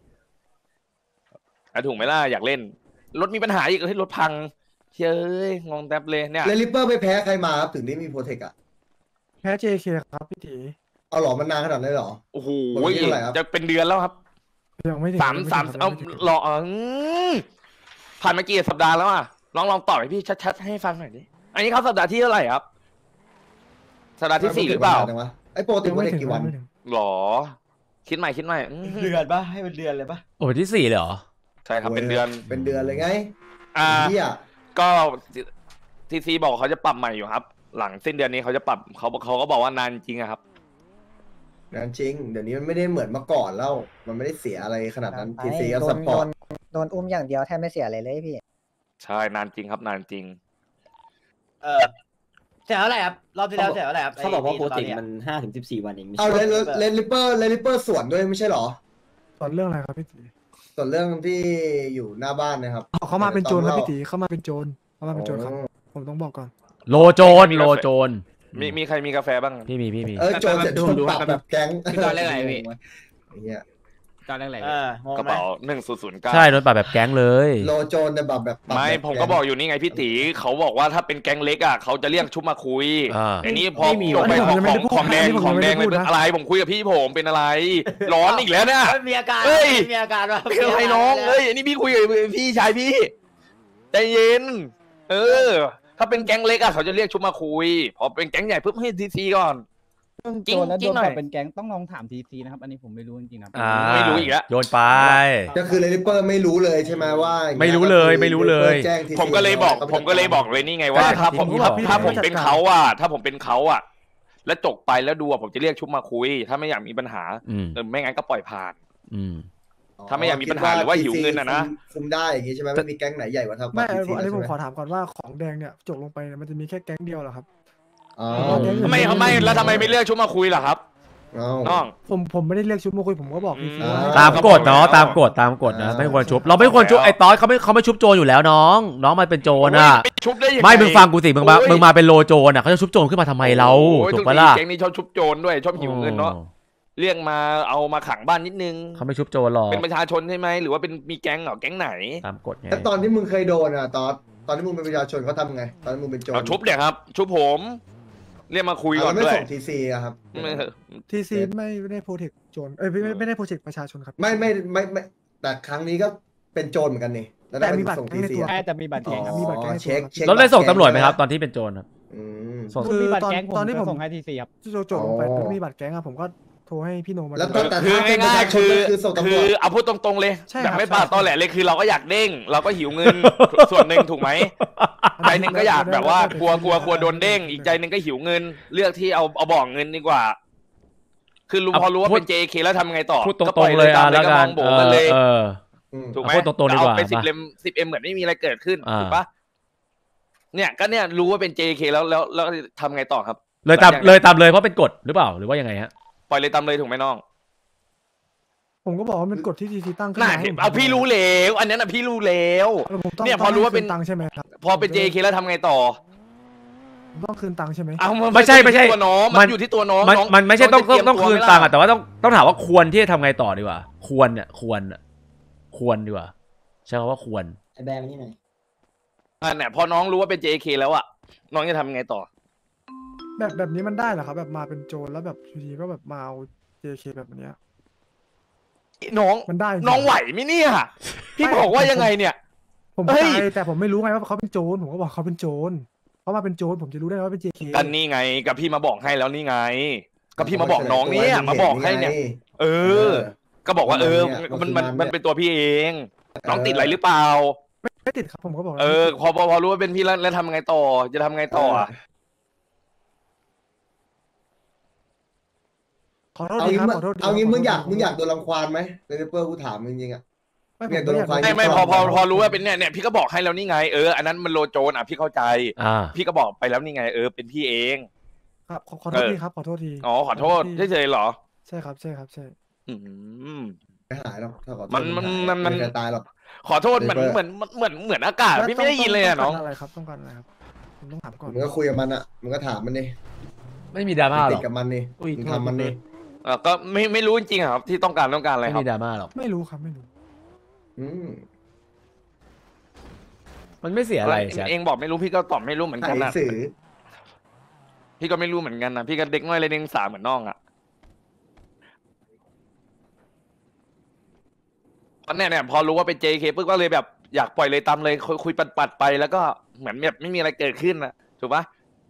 อะถูกไหมล่ะอยากเล่นรถมีปัญหาอีกให้รถพังเฮ้ยงงแทบเลยเนี่ย
เลลิปเปอร์ไปแพ้ใครมาครับถึงได้มีโปรเทคอะ
แพ้ เจ เค ครับพี่ตี
เอาหรอมันนานขนาดนั้นเลยเหรอ
โอ้โห
ปกติเท่าไหร่ครับ
จะเป็นเดือนแล้วครับ
ยังไม่ถึง
สาม
ยังไถึง
สาม
ครับ
เอา
ยังไม่ถึง
รออืมผ่านมากี่สัปดาห์แล้วอ่ะลองลองตอบให้พี่ชัดๆให้ฟังหน่อยดิอันนี้เขาสัปดาห์ที่เท่าไหร่ครับสัปดาห์ที่สี่หรือเปล่า
ไอ้โปรเทค
ยัง
โปร
ไม่
เทค
ถึง
กี่วัน
ยังไม่ถึง
หรอ คิดใหม่คิดใหม่อืม
เดือนปะให้เป็นเดือนเลยปะ
โอ้ที่สี่เลยเหรอ
ใช่ครับเป็นเดือน
เป็นเดือนเลยไง
อ่า
ไอ้เหี้ย
ก็ทีซีบอกเขาจะปรับใหม่อยู่ครับ หลังสิ้นเดือนนี้เขาจะปรับเขาเขาก็บอกว่านานจริงอะครับ
งานจริงเดี๋ยวนี้มันไม่ได้เหมือนเมื่อก่อนแล้วมันไม่ได้เสียอะไรขนาดนั้น
ไป
ทีซีก็
โด
ส
น
ป
โด
อร์ต
นโดนอุ้มอย่างเดียวแทบไม่เสียอะไรเลยพี่
ใช่นานจริงครับนานจริง
เออเสียเท่าไหร่ครับรอบที่แล้วเสียเท่าไหร่ครับ
เขาบอกว่าโปรเจกต์
ไอ้
มันห้าถึงสิบสี่วันเองไม่
เอา
ใช่
เลนเลนลิปเปอร์เลนลิปเปอร์สวนด้วยไม่ใช่เหรอ
ส่วนเรื่องอะไรครับพี่ตี
ส่วนเรื่องที่อยู่หน้าบ้านนะครับ
อ๋อเขามาเป็นโจรครับ
ตอ
พี่ตีเขามาเป็นโจรเขามาเป็นโจรครับ
อ๋อ
ผมต้องบอกก่อน
โลโจนโลโจน
มีมีใครมีกาแฟบ้าง
พี่มีพี่มี
เออโจรแต่โดนปรับแบบแก๊ง
พี่ตอนแรกอะไรพี่
ไอ้เงี้ย
ตอนแรกอะไร
เอองง
กระ
ไหม
เป๋าหนึ่งศูนย์ศูนย์เก้า
ใช่โดนปรับแบบแก๊งเลย
โลโจนเนี่ยแบบแบบปรับ
ไม่
แบบ
ผมก็บอกอยู่นี่ไงพี่ตีเขาบอกว่าถ้าเป็นแก๊งเล็กอ่ะเขาจะเรียกชุบมาคุย
อ่า
อันนี้พอจบไปของของของแดงของแดงเลยเป็นอะไรผมคุยกับพี่ผมเป็นอะไร ร้อนอีกแล้วเนี่ย
เฮ้ยมีอาการ
เฮ้ย
มีอาการว่ะ
เป็นอะไรน้องเอ้ยอันนี้พี่คุยกับพี่ชายพี่ใจเย็น เออ ถ้าเป็นแก๊งเล็กอ่ะเขาจะเรียกชุบมาคุย พอเป็นแก๊งใหญ่ปุ๊บให้ทีซีก่อน จริง
โดนแล้ว
จริ
โด
ง
น
หน่อย
ปรับเป็นแก๊งต้องลองถามทีซีนะครับ อันนี้ผมไม่รู้จริงๆนะ
อ่า
ไม่รู้อีกแล้ว
โยนไป
ก็คือเลนลิปเปอร์ไม่รู้เลยใช่ไหมว่าอย่างงี้
ไม่รู้เลยไม่รู้เลย
แจ้ง TC
ผมก็เลยบอก
ขา
ผมก็เลยบอกเลยนี่ไงว่า ถ้าผม
ผมก็บอกพี่
ถ้าผม
จัดการ
เป็นเขาอ่ะ ถ้าผมเป็นเขาอ่ะ แล้วจกไปแล้วดูอ่ะผมจะเรียกชุบมาคุย ถ้าไม่อยากมีปัญหา
อืม
เออไม่งั้นก็ปล่อยผ่าน
อืม
ถ้าไม่อยากมีปัญหาหรือว่าหิวเงินอะนะ
คุมได้อย่างงี้ใช่ไหมไม่มีแก๊งไหนใหญ่กว่าเท่ากับ
ไม่
ทีซี
อันนี้ผม
ใช่
ขอ
ไหม
ถามก่อนว่าของแดงเนี่ยจบลงไปเนี่ยมันจะมีแค่แก๊งเดียวเหรอครับ
อ๋อ
ทำไมทำไมแล้วทำไมไม่เรียกชุบมาคุยล่ะครับ
เอา
น้อง
ผมผมไม่ได้เรียกชุดมาคุยผมก็บอกทีซี
อืม
ว่า
ตามกฎเนาะตามกฎตามกฎนะไม่ควรชุบ เราไม่ควรชุบไอ้ตอนเขาไม่เขาไม่ชุบโจรอยู่แล้วน้อง น้องมันเป็นโจรอ่ะ
ไม่ชุบได้ยังไง
ไม่มึงฟังกูสิมึงมา
โอ้ย
มึงมาเป็นโลโจรอ่ะเขาจะชุบโจรขึ้นมาทำไมเรา
โอ้ย
ถูก
ทุ
ปะ
ที
ล่ะ
แก๊งนี้ชอบชุบโจรด้วยชอบหิวเงินเนาะเรียกมาเอามาขังบ้านนิดนึง
เขาไม่ชุบโจรหรอก
เป็นประชาชนใช่ไหมหรือว่าเป็นมีแก๊งเหรอแก๊งไหน
ตามกฎไง
แล้วตอนที่มึงเคยโดนอ่ะตอนตอนที่มึงเป็นประชาชนเขาทำไง ตอนที่มึงเป็นโจร
เอาชุบเดี๋ยวครับ ชุบผม เรียกมาคุยก่อน
อ่ะแล้วไม่
ด้วย
ส่งทีซีอะครับ
ไม่
ทีซีไม่ไม่ได้โปรเทคโจรเอ้ยไม่ไม่ไม่ได้โปรเทคประชาชนครับ
ไม่ไม่ไม่ไม่แต่ครั้งนี้ก็เป็นโจรเหมือนกันนี่แล้ว
แต่
ทำไม
มี
ถึ
บัต
ง
ร
ส่ง
แก๊
ที
งใน
ซี
ตัว
อะ
ใช่แต่มีบัตรแก๊งครับ
มีบัตรแก๊งในตัว
เช็คเช็ค
เราได้ส่ง
บัตร
ตำรวจไหมครับ
แก๊ง
ตอนที่เป็นโจรครับ
อืม
ส่ง
คือ
มีบัตร
ตอน
แก๊งผม
ตอนที่ผม
จะส่งให้ทีซีครับ
โจโจลงไป
อ๋อ
แล้วมีบัตรแก๊งอะผมก็โทรให้พี่โนมา
แล้ว
ดู
ก็แต่
คือ
ถ้าเป็นประ
ง่าย
ชา
ๆ
ชน
คือ
ก็คือส่งตำร
คื
ว
อ
จ
เอาพูดตรงๆเลย
ใช่
แบบ
ครับ
ไม่ปาด
ใช่
ตอแหลเลยคือเราก็อยากเด้ง เราก็หิวเงิน ส่วนหนึ่งถูกไหมใจหนึ่งก็อยากแบบว่ากลัวกลัวกลัวโดนเด้ง อีกใจหนึ่งก็หิวเงิน เลือกที่เอาเอาบ่องเงินดีกว่า คือรู้
อ่ะ
พอรู้ว่า
พูด
เป็น เจ เค แล้วทำไงต่อ
พูดตร
ก็ปล่อง
ๆเลย
ตา
อ่ะ
ม
แล้ว
ก็
กั
ม
น
องโบ
เอ
กัน
อ
เลย
เออ
อืม
ถูกไหม
เอาพูดตรงๆดีกว่า
เอาไปสิบ
ป่ะ
เลมสิบเอ็มเหมือนไม่มีอะไรเกิดขึ้น
อ่า
ถูกปะเนี่ยก็เนี่ยรู้ว่าเป็น เจ เค แล้วแล้วแล้วทำไงต่อครับ
เลยตามเลยตามเลยเพราะเป็นกฎหรือเปล่าหรือว่ายังไงฮะ
ปล่อยเลยตามเลยถูกไหมน้อง
ผมก็บอกว่ามันกฎที่ทีซีตั้งขึ้น
น่า
มา
เห็น
ให้ผม
เอาพี่รู้แล้ว อันนั้นอ่ะพี่รู้แล้ว
แล้วผมต้อง
เนี่ยพอรู้ว่าเป็น
ต้งคืตังค์ใช่ไหมครับ
พอเป็น เจ เค แล้วทำไงต่อ
ผมต้องคืนตังค์ใช่ไหม
เอา
ไม่ใช่ไม่ใช่
ตัวน้อง
มั
มัน นอยู่ที่ตัวน้อง
มัน
น้อง
มันไม่ใช่ต้อง
จะ
ต้อง
เตรียม
ต้องคืน
วไหม
ตังค์อะ
ล่ะ
แต่ว่าต้องต้องถามว่าควรที่จะทำไงต่อดีกว่า ควรเนี่ยควรอะควรดีกว่าใช่คำว่าควร
ไอแบร์มานี่หน่อย
อ่าเนี่ยพอน้องรู้ว่าเป็น เจ เค แล้วอ่ะน้องจะทำยังไงต่อ
แบบแบบนี้มันได้เหรอครับแบบมาเป็นโจรแล้วแบบอยู่ดีก็แบบมาเอา เจ เค แบบเนี้ย
น้อง
มันได้จริ
น้องไหวไหมเนี่ยพี่บอกว่ายังไงเนี่ย
ผม
เฮ้
เข้าย ใจแต่ผมไม่รู้ไงว่าเขาเป็นโจรผมก็บอกเขาเป็นโจรเขเขามาเป็นโจรผมจะรู้ได้ว่าเป็น เจ เค
กันนี่ไงกับพี่มาบอกให้แล้วนี่ไงก็พี่มาบอกน้องเนี่ยมาบอกให้เนี่ย เออ ก็บอกว่าเออมันมันมันเป็นตัวพี่เองน้องติดอะไรหรือเปล่า
ไม่ติดครับผมก็บอก
เออพอพอพอรู้ว่าเป็นพี่แล้วแล้วทำไงต่อจะทำไงต่ออ่ะ
ขอโทษ
เอา
ที
งี้
ครับ
มึง
ขอโทษที
เอางี้
ครับ
มึงอยาก
ขโทษ
มึงอยากโดนรังควานไหมเรนเปอร์กูถามมึงจริงๆอ่ะ
ไม่ผม
เนี่ย
ก็อยาก
โดนรางวัล
ไม่ไม่
ที่
พอพอ
ชอบ
พอรู้ว่าเป็นเนี่ยเนี่ยพี่ก็บอกให้แล้วนี่ไงเอออันนั้นมันโลโจนอ่ะพี่เข้าใจ
อ่า
พี่ก็บอกไปแล้วนี่ไงเออเป็นพี่เอง
ครับขอขอโทษทีครับขอโทษที
อ๋อขอโทษ
ที่
เฉยๆเหรอ
ใช่ครับใช่ครับใช่
อืม
ไม่หายหรอกถ้าขอโทษ
มันมัน
ไหาย
มันมัน
ไจะตายหรอก
ขอโทษเหมือน
เรนเปอร์
เหมือนเหมือนเหมือนอากาศพี่ไม่ได้ยินเลยอ่ะน้อง
ต้การอะไรครับต้องการอะไรครับผมต้องถามก่อน
มึงก็คุยกับมันอ่ะมึงก็ถามมันดิ
ไม่มีดราม่าหร
ติ
อ
ด
ก
กับมันดิ
อุ้ย
มึงทำมันดิ
เออก็ไม่ไม่รู้จริงๆอะครับที่ต้องการต้องการอะไร
ไม่
ครับ
มีดราม่าหรอก
ไม่รู้ครับไม่รู้
อืม
มันไม่เสียอะไร
เอง
แชท
เองบอกไม่รู้พี่ก็ตอบไม่รู้เหมือน
ไถ
กันนะ
สื่อ
พี่ก็ไม่รู้เหมือนกันนะพี่ก็เด็กน้อยเลยเด็กสามเหมือนน้องอ่ะเพราะเนี่ยเนี่ยพอรู้ว่าเป็น เจ เค ปุ๊บก็เลยแบบอยากปล่อยเลยตามเลยคุยคุยปัดๆไปแล้วก็เหมือนแบบไม่มีอะไรเกิดขึ้นนะถูกปะ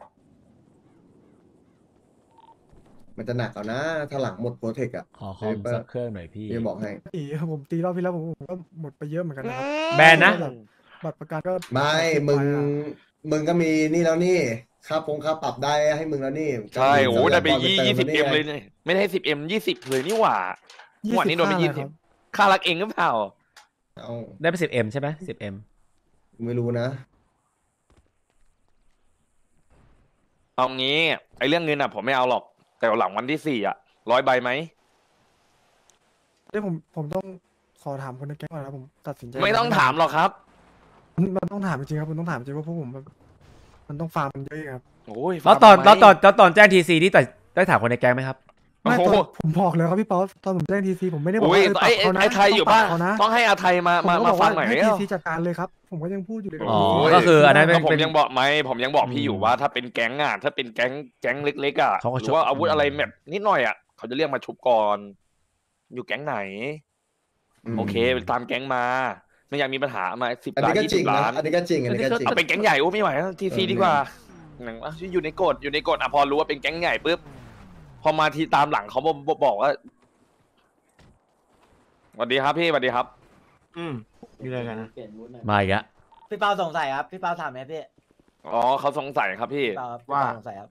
มันจะหนักเอานะถ้าหลังหมดโปรเทคอ่ะ
ขอคอมสักเครื่องหน่อยพี่
พี่จะบอกให้
ตีผมตีรอบที่แล้วผมผมก็หมดไปเยอะเหมือนกันนะครับ
แบนนะ
บัตรประกันก็
ไม่มึงมึงก็มีนี่แล้วนี่ค่าปงค่าปรับได้ให้มึงแล้วนี่
ใช่โอ้โหได้ไป
ทรัพ
ยี่
ยากร
ยี่สิบ
ไป
เอ็ม
ติ
เลยเนี่ยไม่ได้สิบเอ็มยี่สิบเลยนี่หว่า
ยี่
หัวด
สิ
นี้
บ
โดนไป
ห้า
ยี่
เลย
สิ
ครับ บ
ค่ารักเองหรือเปล่า
เอา
ได้ไปสิบเอ็มใช่ไหมสิบเอ็ม
ไม่รู้นะ
เอางี้ไอ้เรื่องเงินอ่ะผมไม่เอาหรอกแต่หลังวันที่สี่อ่ะร้อยใบไหม
เดี๋ยวผมผมต้องขอถามคนในแก๊งก่อนนะผมตัดสินใจ
ไม่ต้องถามหรอกครับ
มันมันต้องถามจริงๆครับมันต้องถามจริงว่าพวกผมแบบมันต้องฟาร์มมันเยอะครับ
โอ้ย
แล้วตอน
ฟัง
แล้วตอน
ไหม
แล้วตอนแจ้งทีซีนี่แต่ได้ถามคนในแก๊งไหมครับ
ไม่
โอ้
ต
โห
อนผมบอกเลยครับพี่ป๊อปตอนผมแจ้งทีซีผมไม่ได้บอก
โอ้ย
ว่าเออปรั
ไอ้
บเขานะ
ไอ้ไทยอยู่
ต้
ป่ะ
งปรับเขานะ
ต้องให้อาไทยมา
ผม
มา
ก็
มา
บอก
ฟั
ว่าง
หน่อย
ให้
เร็
ที
ว
ซีจัดการเลยครับ ผมก็ยังพูดอยู่เลย
อ๋อ
โอ้ย
ก็คืออันนั้นเป็น
ผม
เป็น
ยังบอกไหมผมยังบอกพี่อยู่ว่าถ้าเป็นแก๊งอ่ะถ้าเป็นแก๊งแก๊งเล็กๆอ่ะ
เขาก็
หรือว่า
ชก
อาวุธอะไรแบบนิดหน่อยอ่ะเขาจะเรียกมาชุบก่อนอยู่แก๊งไหน
ม
โอเคตามแก๊งมาไม่อยากมีปัญหามาสิบ
อัน
ล้า
นี้
น
ก็
ยี่
จริ
สิ
ง
บ
นะ
ล้าน
อันนี้ก็จริงอันนี้ก็จริง
เอาเป็นแก๊งใหญ่โอ้ไม่ไหวทีซี
เออ
ดีกว่าหนังว่าอยู่ในกฎอยู่ในกฎอ่ะพอรู้ว่าเป็นแก๊งใหญ่ปุ๊บพอมาทีตามหลังเขาบอกบอกว่าสวัสดีครับพี่สวัสดีครับ
อืมมีอะไรกันนะ
มาอีกแล้ว
พี่เปาสงสัยครับพี่เปาถามไหมพี่
อ๋อเขาสงสัยครับพี่
พี่เปาครับพี่
ว่า
เปาสงสัยครับ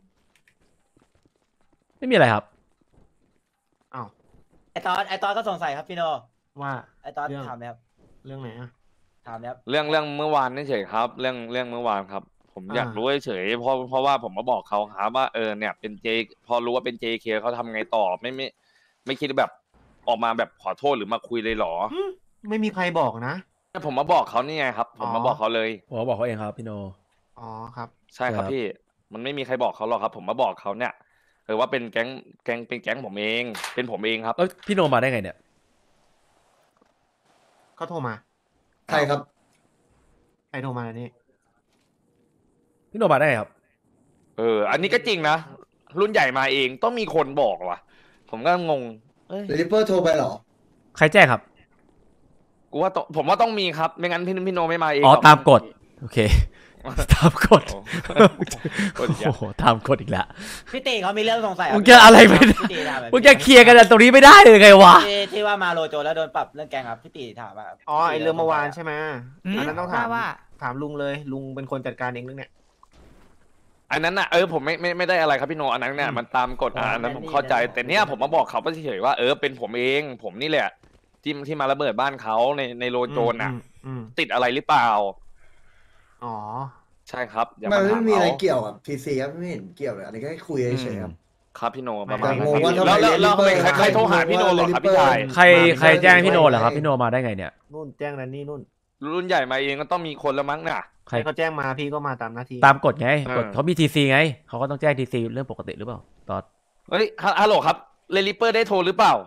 ไม่มีอะไรครับ
อ้าว
ไอตอนไอตอนก็สงสัยครับพี่โน
ว่า
ไอตอน
เรื่อง
ถามไหมครับ
เรื่องไหนอ่ะ
ถามไหมครับ
เรื่องเรื่องเมื่อวานนี่เฉยครับ เรื่องเรื่องเมื่อวานครับ ผมอยาก
อ่า
รู้เฉยๆเพราะเพราะว่าผมมาบอกเขาครับว่าเออเนี่ยเป็นเจพอรู้ว่าเป็น เจ เค เขาทำไงต่อไม่ไม่ไม่คิดแบบออกมาแบบขอโทษหรือมาคุยเลยเหรอ
อืมไม่มีใครบอกนะ
ผมมาบอกเขานี่ไงครับ ผมมา
อ๋อ
บอกเขาเลย
ผมบอกเขาเองครับพี่โน
อ๋อครับ
ใช่ครับ
ครับ
พี่ มันไม่มีใครบอกเขาหรอกครับ ผมมาบอกเขาเนี่ยเออว่าเป็นแก๊งแก๊งเป็นแก๊งผมเอง เป็นผมเองครับ
แล้วพี่โนมาได้ไงเนี่ย
เขาโทรมา
ใครครับ
ใครโทรมาอันนี้
พี่โนมาได้ไงครับ
เออ อันนี้ก็จริงนะรุ่นใหญ่มาเองต้องมีคนบอกว่ะ ผมก็งงเอ้ย
เรนเปอร์โทรไปเหรอ
ใครแจ้งครับ
กูว่าต้องผมว่าต้องมีครับ ไม่งั้นพี่พี่โนไม่มาเอง
อ๋อ
หรก
ตามกฎโอเค ตามกฎ
โอ้โห
โอ้โหตามกฎอีกแล้ว
พี่ตีเขามีเรื่องสงสัย
มึงจะอะไรไม่ได้
พี่ตีถามแบบ
มึงจะเคลียร์กันตรงนี้ไม่ได้เลยไงวะ
ที่ที่ว่ามาโลโจแล้วโดนปรับเรื่องแกงครับพี่ตีถามว่า
อ๋อไอเรื่องเมื่อวานใช่ไหม
อืม
อันนั้นต้องถาม
ว่าว่า
ถามลุงเลย ลุงเป็นคนจัดการเองเรื่องเนี้ย
อันนั้นน่ะเออผมไม่ไม่ไม่ได้อะไรครับพี่โนอันนั้นเนี่ยมันตามกฎอ่ะอันนั้นผมเข้าใจ แต่เนี้ยผมมาบอกเขาเฉยๆว่าเออเป็นผมเอง ผมนี่แหละ ที่ที่มาระเบิดบ้านเขาในในโลโจนน่ะ
อืมอืม
ติดอะไรหรือเปล่า
อ๋อ
ใช่ครับอย่า
มัน
มา
ไม่
ถาม
มีอะไร
เขา
เกี่ยวกับทีซีครับไม่เห็นเกี่ยวเลยอันนี้ก็ให้คุยเฉยๆครับ
ครับพี่โนประมา
แต่
ณนั้น
งงว่าทำไม
แล้วแล้วแล้ว
Lady Bird
ใครใครโทรหาพี่โนเหรอครับพี่ชาย
ใครใครแจ้งพี่โนเหรอครับพี่โนมาได้ไงเนี่ย
นู่นแจ้งนันนี่นู่น
รุ่นใหญ่มาเองก็ต้องมีคนละมั้งน่ะ
ใคร
ใครเขาแจ้งมาพี่ก็มาตามหน้าที่
ตามกฎไง
เออ
กฎเขามีทีซีไงเขาก็ต้องแจ้งทีซีเรื่องปกติหรือเปล่าตอน
เฮ้ยฮัลฮัลโหลครับเลลิเปอร์ได้โทรหรือเปล่า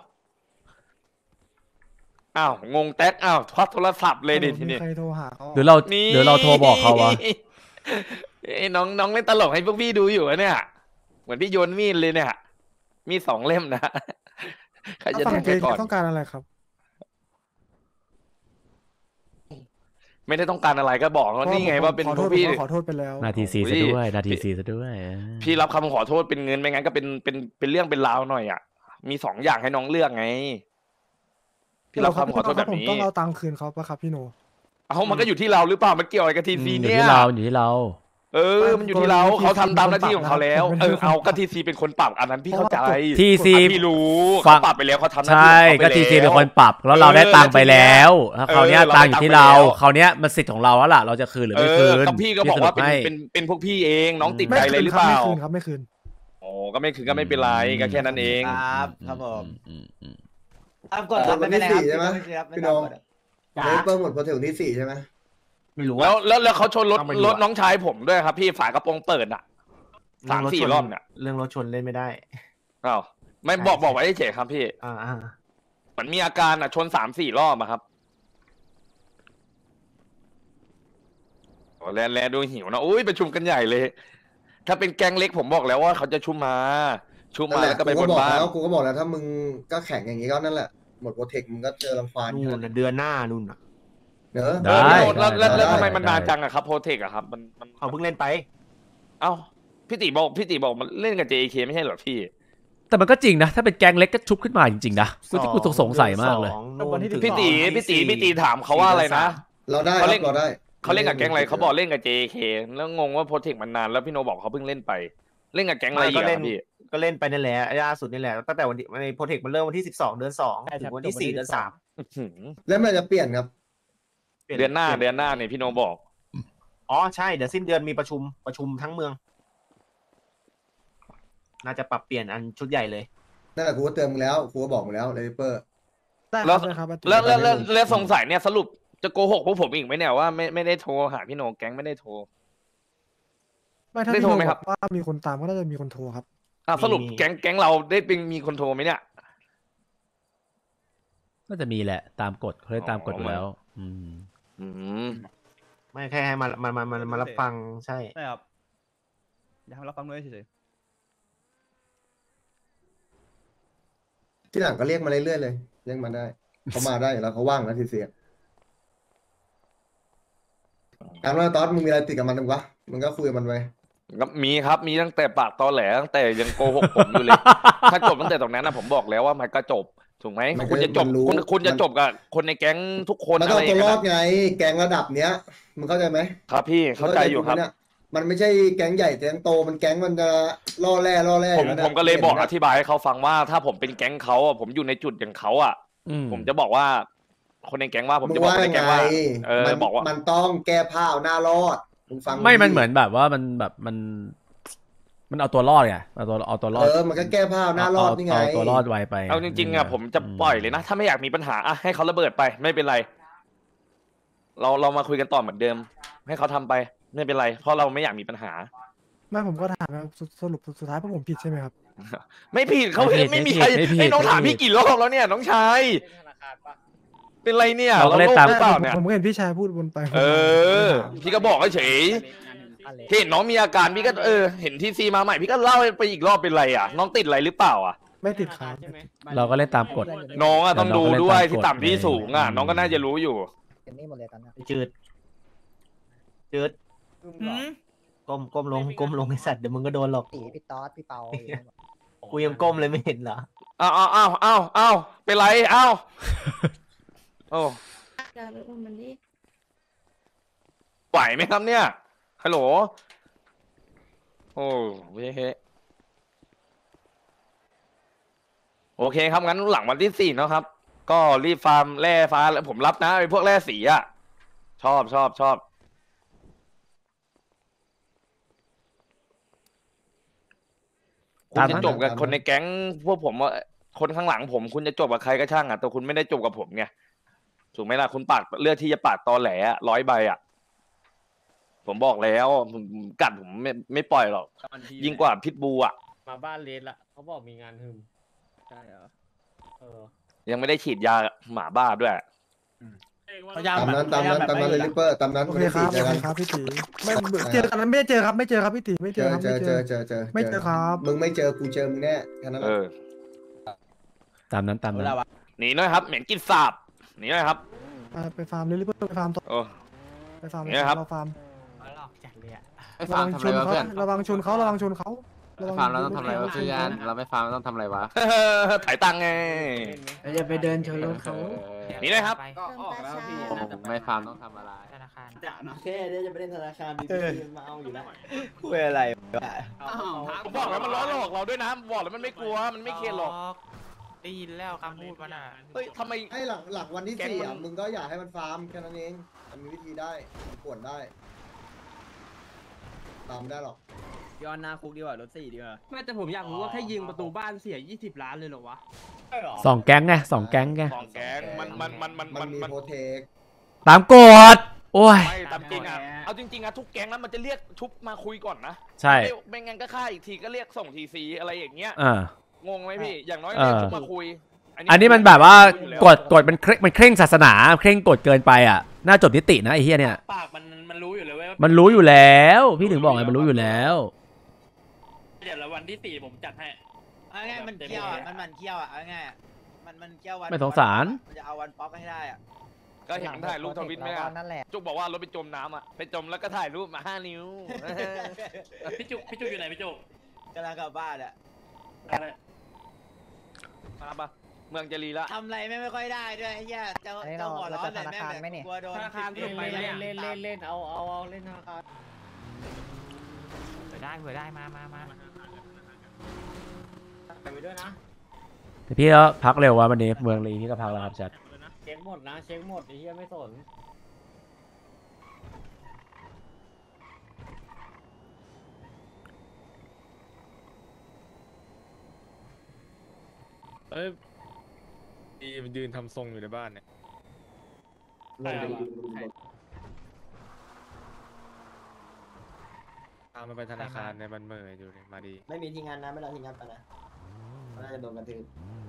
อ้าวงงแท็กอ้าวควักโทรศัพท์เลยดิที
มี
นี้
ใครโทรหาเขา
หรือเรา
นี่
หรือเราโทรบอกเขาวะ
ไอ้น้องน้องเล่นตลกให้พวกพี่ดูอยู่อะเนี่ย เหมือนพี่โยนมีดเลยเนี่ย มีสองเล่มนะใครจะ
ฝั่
แท
ง
ง
เจ
ใครก่อน
ต้องการอะไรครับ
ไม่ได้ต้องการอะไรก็บอกแล้วนี่ไงว่าเป็น
ขอ
พ
โท
ว
ษ
กพี่
ผมก็ขอโทษไปแล้ว
นาทีซีซะด้วยนาทีซีซะด้วยเออ
พี่รับคำขอโทษเป็นเงินไม่งั้นก็เป็นเป็นเป็นเรื่องเป็นราวหน่อยอ่ะมีสองอย่างให้น้องเลือกไงพี่รับคำขอโทษแบบ
ผม
นี้
ต้องเอาตังค์คืนเขาปะครับพี่โน
เอามันก็อยู่ที่เราหรือเปล่ามันเกี่ยวอะไรกับทีซี
อยู่
เนี่ย
ที่เราอยู่ที่เรา
เออมันอยู่ที่เราเขาทำตามหน้าที่ของเขาแล้วเออเอาก็ทีซีเป็นคนปรับอันนั้นพี่เข้าใจ
ทีซี
พี่รู้
ฟั
เขา
ง
ปรับไปแล้วเขาทำหน้า
ใช่
ที่ของเขาไป
ก็
แล้ว
ทีซีเป็นคนปรับแล้วเราได้ตังค์ไปแล้วแล้วคราวเนี้ย
เออ
ตังค์อยู่ที่เรา
เราได้ตังค์ไปแล้ว
คราวเนี้ยมันสิทธิ์ของเราแล้วล่ะเราจะคืนหรือ
เอ
ไม่คื
อน ก็พี่ก็บอกว่าเป็น
ให้
เป็นเป็นพวกพี่เองน้องติด
ไม่
ใจอะไร
คืน
หรือ
ครั
เป
บ
ล่า
ไม่คืนครับไม่คืน
โอ้ก็ไม่คืนก็ไม่เป็นไรก็แค่นั้นเอง
ครับครับผม
อืมอืม
ตามกฎครับไม่เป็นไรครับ
ใช่ไหม
ครับไม่
พี่
ตาม
น้อง
กฎอะ
เลเปอร์หมดโปรเทคที่สี่ใช่ไหม
ไม่รู้
แล้วแล้วแล้วเขาชนรถ
ต้องไปดู
ร
อะ
ถน้องชายผมด้วยครับพี่ฝากระโปรงเปิดอ่ะสามสี่รอบเนี่ย
เรื่องรถชนเล่นไม่ได้
อ้าวไม่
ใช่
บอก
ใช่
บอกไว้เฉยๆครับพี่
อ่าอ่า
เหมือนมีอาการอ่ะชนสามสี่รอบอะครับโอ้แลแลดูหิวนะอุ้ยประชุมกันใหญ่เลย ถ้าเป็นแก๊งเล็กผมบอกแล้วว่าเขาจะชุมมา ชุม
นั่
มาน
แหละ
แล้วก็ไป
กู
บ
ก็
น
บอก
บ้าน
แล้วกูก็บอกแล้วถ้ามึงก็แข่งอย่างนี้ก็นั่นแหละหมดโปรเทคมึงก็เจอรังควาน
นู่นน่ะเดือนหน้านู่นน่ะ
เนอะ
ได้
แล้วแล้วแล้วแล้ว
ได้
ทำไมมัน
ได้
นานจังอะครับโปรเทคอะครับมันมัน
เขาเพิ่งเล่นไป
เอ้าพี่ติบอกพี่ติบอกมันเล่นกับ เจ เค ไม่ใช่เหรอพี่
แต่มันก็จริงนะ ถ้าเป็นแก๊งเล็กก็ชุบขึ้นมาจริงๆนะกูกูกูสงสัยมากเลย
สองนู่นถึง
พี่ติ
สอง
พี่ติ
สี่
พี่ติถามเขาว่าอะไรนะ
เราได้ค
เขา
รั
เล่
บ
น
เราได้
เขาเล่นกับแก๊งอะไรเขาบอกเล่นกับ เจ เค แล้วงงว่าโปรเทคมันนานแล้วพี่โนบอกเขาเพิ่งเล่นไป เล่นกับแก๊งอะไร
ไม่
อี
ก็
กอะ
เล่
คน รับพี่
ก็เล่นไปนั่นแหละล่าสุดนี่แหละตั้งแต่วันที่ในโปรเทคมันเริ่มวันที่สิบสองเดือนสอง
ใช่ค
ถึ
รับ
งวันที่
จบวันที่
สี่เดือนสาม
อื้อหือ
แล้วมันจะเปลี่ยนครับ
ปลี่ย
เดือนหน้า
ปลี่ย
เดือนหน้าเนี่ยพี่โนบอก
อ๋อใช่เดี๋ยวสิ้นเดือนมีประชุมประชุมทั้งเมือง น่าจะปรับเปลี่ยนอันชุดใหญ่เลย
นั่นแหละกูก็เตือนมึงแล้วกูก็บอกมึงแล้วเลเปอร์
ได้ค
แล้
รั
ว
บได้ครับอาทิตย์
แล้วแล้วแล้ว
ไม่รู้
แล้วสงสัยเนี่ยสรุปจะโกหกพวกผมอีกไหมเนี่ยว่าไม่ไม่ได้โทรหาพี่โนแก๊งไม่ได้โทร
ไม่ถ้า
ได้
พี่
โทร
โน
ไหม
บ
ครั
อบ กว่ามีคนตามก็น่าจะมีคนโทรครับ
อ่ะสรุป
มี
แก๊งแก๊งเราได้เป็นมีคนโทรไหมเนี่ย
ก็จะมีแหละตามกฎเขาได้ตามกฎอยู่แล้ว อืม
อืม
ไม่แค่ให้มามามามามารับฟังใช่
ใช่ครับอยากให้เราฟังด้วยเฉย
ที่หลังก็เรียกมาเรื่อยๆเลยเรียกมาได้เขามาได้อยู่แล้วเขาว่างนะทีเสียการว่าตอนมึงมีอะไรติดกับมันหรือวะมึงก็คุยกับมันไป
ก็มีครับมีตั้งแต่ปากตอแหลตั้งแต่ยังโกหกผมอยู่เลย ถ้าจบตั้งแต่ตรงนั้นนะผมบอกแล้วว่ามันก็จบถูกไหม
มันก็
คุณจะจบ
มันรู้
คุณคุณจะ
มัน
จบกับคนในแก๊งทุกคน
มัน
อะ
ต้อ
ไรง อ
ตั
ย่าว ง
ร
เงี้
อย ดไง แกงระดับเนี้ยมึงเข้าใจไหม
ครับพี่เข้าใจอยู่ครับ
มึงเข้าใจกูไหมเนี่ยมันไม่ใช่แก๊งใหญ่แก๊งโตมันแก๊งมันจะล่อแร่ล่อแร่
ผม
อยู่แล้ว
ผมก็เลยบอกอ
นะ
ธิบายให้เขาฟังว่าถ้าผมเป็นแก๊งเขาอะผมอยู่ในจุดอย่างเขาอ่ะ
อืม
ผมจะบอกว่า คนในแก๊งว่าผม
มึง
จะบอก
ว่า
คนใน
ไง
แก๊งว่า เออ
มัน
บอกว่า
มันต้องแก้ผ้าเอาหน้ารอดมึงฟัง
ไม่
ดิ
มันเหมือนแบบว่ามันแบบมัน มันเอาตัวรอดไงเอาตัวเอาตัวรอ
เอ
ด
อมันก็แก้ผ้าเอาหน้ารอด
เา
นี่ไง
เอาตัวรอดไวไป
เอาจริงๆอ่ะผมจะปล่อยเลยนะ ถ้าไม่อยากมีปัญหาอ่ะให้เขาระเบิดไปไม่เป็นไร เราเรามาคุยกันต่อเหมือนเดิม ให้เขาทำไปไม่เป็นไร เพราะเราไม่อยากมีปัญหา
ไม่ผมก็ถามนะสสรุปสุดท้ายพวกผมผิดใช่ไหมครับ
ไม่ผิดเขาเห็นไม่มีใครให้น้องถามพี่กี่รอบแล้วเนี่ย น้องชายเป็นไรเนี่ย
เราก็เล่น
โลภ
ตาม
หรือเปล่าเนี่ย
ผมก็เห็นพี่ชายพูดวนไปวนมา
เออ พี่ก็บอกเฉย
อะไร
ๆเห็นน้องมีอาการพี่ก็เออเห็นทีซีมาใหม่พี่ก็เล่าไปอีกรอบเป็นไรอ่ะ น้องติดอะไรหรือเปล่าอ่ะ
ไม่ติดครับ
ใช่ไหม
เราก็เล่นตามกฎ
น้องอ่ะต้องดูด้วย
เราก็เล่นตามกฎ
ที่ต่ำที่สูงอ่ะ
ไง
น้องก็น่าจะรู้อยู่
เป็นนี่หมดเลยตอนเนี้ย
จืด จืด ก้มก้มลงก้มลงไอสัตว์เดี๋ยวมึงก็โดนหรอก
ตีพี่ต๊อดพี่เปา
กูยังก้มเลยไม่เห็นเหรอ
อ้าวอ้าวอ้าวอ้าวอ้าวเป็นไรอ้าวโอ้
จะไปอุ้มมันดิ
ไหวไหมครับเนี่ยฮัลโหลโอ้เว้ยเฮ้โอเคครับงั้นหลังวันที่สี่เนอะครับ ก็รีบฟาร์มแร่ฟ้าแล้วผมรับนะไอ้พวกแร่สีอ่ะชอบชอบชอบคุณจะจบกับคนในแก๊งพวกผมว่าคนข้างหลังผมคุณจะจบกับใครก็ช่างอ่ะแต่คุณไม่ได้จบกับผมไงถูกไหมล่ะคุณปาดเลือกที่จะปาดตอแหลอะร้อยใบอ่ะผมบอกแล้วผมกัดผมไม่ไม่ปล่อยหรอกยิ่งกว่าพิทบูอ่ะ
มาบ้านเลนละเขาบอกมีงานฮึม
ใช่เหรอ
เออ
ยังไม่ได้ฉีดยาหมาบ้าด้วย
เขายาว
ตามนั้น
แบบ
ตามนั้น
แบบ
ตามนั้น
ไม่
เลยลิปเปอร์ตามนั้น
โอ
คน
เค
ที่
ครั
สี่
บ
เจอ
โอ
กัน
เคครับพี่ตีไม่เจอกันนั้นไม่ได้เจอครับไม่เจอครับพี่ตีไม่
เจ
เจอ
อ
ครับ
เจ
ไม่
อ
เจ
เจ
อ
อเจอเจอ
ไม่เจอครับ
มึงไม่เจอกูเจอมึงแน่แค่นั้นแห
เอ
ละ
อ
ตามนั้นตาม
เว
นั้น
ลาวะ
หนีหน่อยครับเหม็นกินสาบหนีหน่อยครับ
ไปไปฟาร์มเลยลิปเปอร์ไปฟาร์มต่อ
โอ้
ไปฟาร์ม
เนี่ยครับ
เราฟาร์ม
หลอกจัดเลยอ่ะ
ไปฟาร์มทำอะไรวะเพื่อน
ระวังชนเขาระวังชนเขา
ไปฟาร์มเราต้องทำอะไรวะเพื่อนเราไม่ฟาร์มเราต้องทำอะไรวะ
ถ่ายตังค์ไง
อย่าไปเดินชนรถเขา
นี่เลยครับ
ก็ออกแล้วพี่
ไม่ฟาร์มต้องทำอะไร
ธนาคาร
แค่เดี๋ยวจะไปเล่นธนาคารดีๆมาเอาอยู่แล้ว
คุยอะไรวะ
ผมบอกแล้วมันล้อหลอกเราด้วยนะบอกแล้วมันไม่กลัวมันไม่เครียดหรอก
ได้ยินแล้วคำพูดมันอ่ะ
เฮ้ยทำไม
ให้หลังหลังวันที่
แก๊ง
สี่
มัน
อ่ะมึงก็อย่าให้มันฟาร์มแค่นั้นเองมันมีวิธีได้มันป่วนได้ตามไม่ได้หรอก
ย้อนหน้าคุกดีกว่ารถสี่ดีกว่า
ไม่แต่ผมอยากรู้ว่าแค่ยิงประตูบ้านเสียยี่สิบล้านเลยเหรอวะ
สองแก๊งไงสองแก๊งไง
สองแก๊งมันมันมันมัน
มั
มัน น
มี
มัน
โปรเทค
ตามกฎโอ้ย
ไม่ตามจริงอ่ะเอาจริงๆอ่ะทุกแก๊งนั้นมันจะเรียกชุบมาคุยก่อนนะ
ใช่
ไม่ไม่งั้นก็ฆ่าอีกทีก็เรียกส่งทีซีอะไรอย่างเงี้ย
อ่า
งงไหมพี่อย่างน้อย
เออ
เรียกชุบมาคุย
อันนี้มันแบบว่ากฎกฎมันเคร่งมันเคร่งศาสนาเคร่งกฎเกินไปอ่ะน่าจบนิตินะไอ้เหี้ยเนี่ย
ปากมันมันรู้อยู่เลยเว้ย
มันรู้อยู่แล้วพี่ถึงบอกไงมันรู้อยู่แล้ว
เดี๋ยวแล้ววันที่สี่ผมจัดให้
เอาง่ายมันเกี้ยวอ่ะมันมันเกี้ยวอ่ะเอาง่ายมันมันเกี้ยววัน
ไม่สงสาร
มันจะเอาวันป๊อกให้ได้อ่ะ
ก็เห็นถ่ายรูปทวิตไหมอ่ะ
นั่นแหละ
จุกบอกว่ารถไปจมน้ำอ่ะไปจมแล้วก็ถ่ายรูปมาห้านิ้ว
พี่จุกพี่จุกอยู่ไหนพี่จุก
กำลังกลับบ้านอ่ะ
มาปะเมืองจะรีละ
ทำอะไรไม่ไม่ค่อยได้ด้วยไอ้เหี้ยเจ้า
อันนี้
เจ้า
เรา
หัวร้อน
เราจะ
แต่แม่
ธนาคาร
แบบ
ไหมเนี่ย
กลัวโดน
ธนาคารถูกไป
เล่น
เล่นเล่นเล่น
เอาเอาเอาเล่นธนาคาร
เผื่อได้เผื่อได้มามามา
ไปด้วยนะ
แต่พี่ก็พักเร็วว่ะวันนี้เมืองรีพี่ก็พักแล้วครับจัด
เช็คหมดนะเช็คหมดไอ้เหี้ยไม่สน
เอ้ยอีมันยืนทำทรงอยู่ในบ้านเนี่ยตามมันไปธนาคารในยมันเหม่ออยู่เนี่ยมาดี
ไม่มีทีงานนะไม่รอทีงานไปนะน่าจะโดนกระทืบ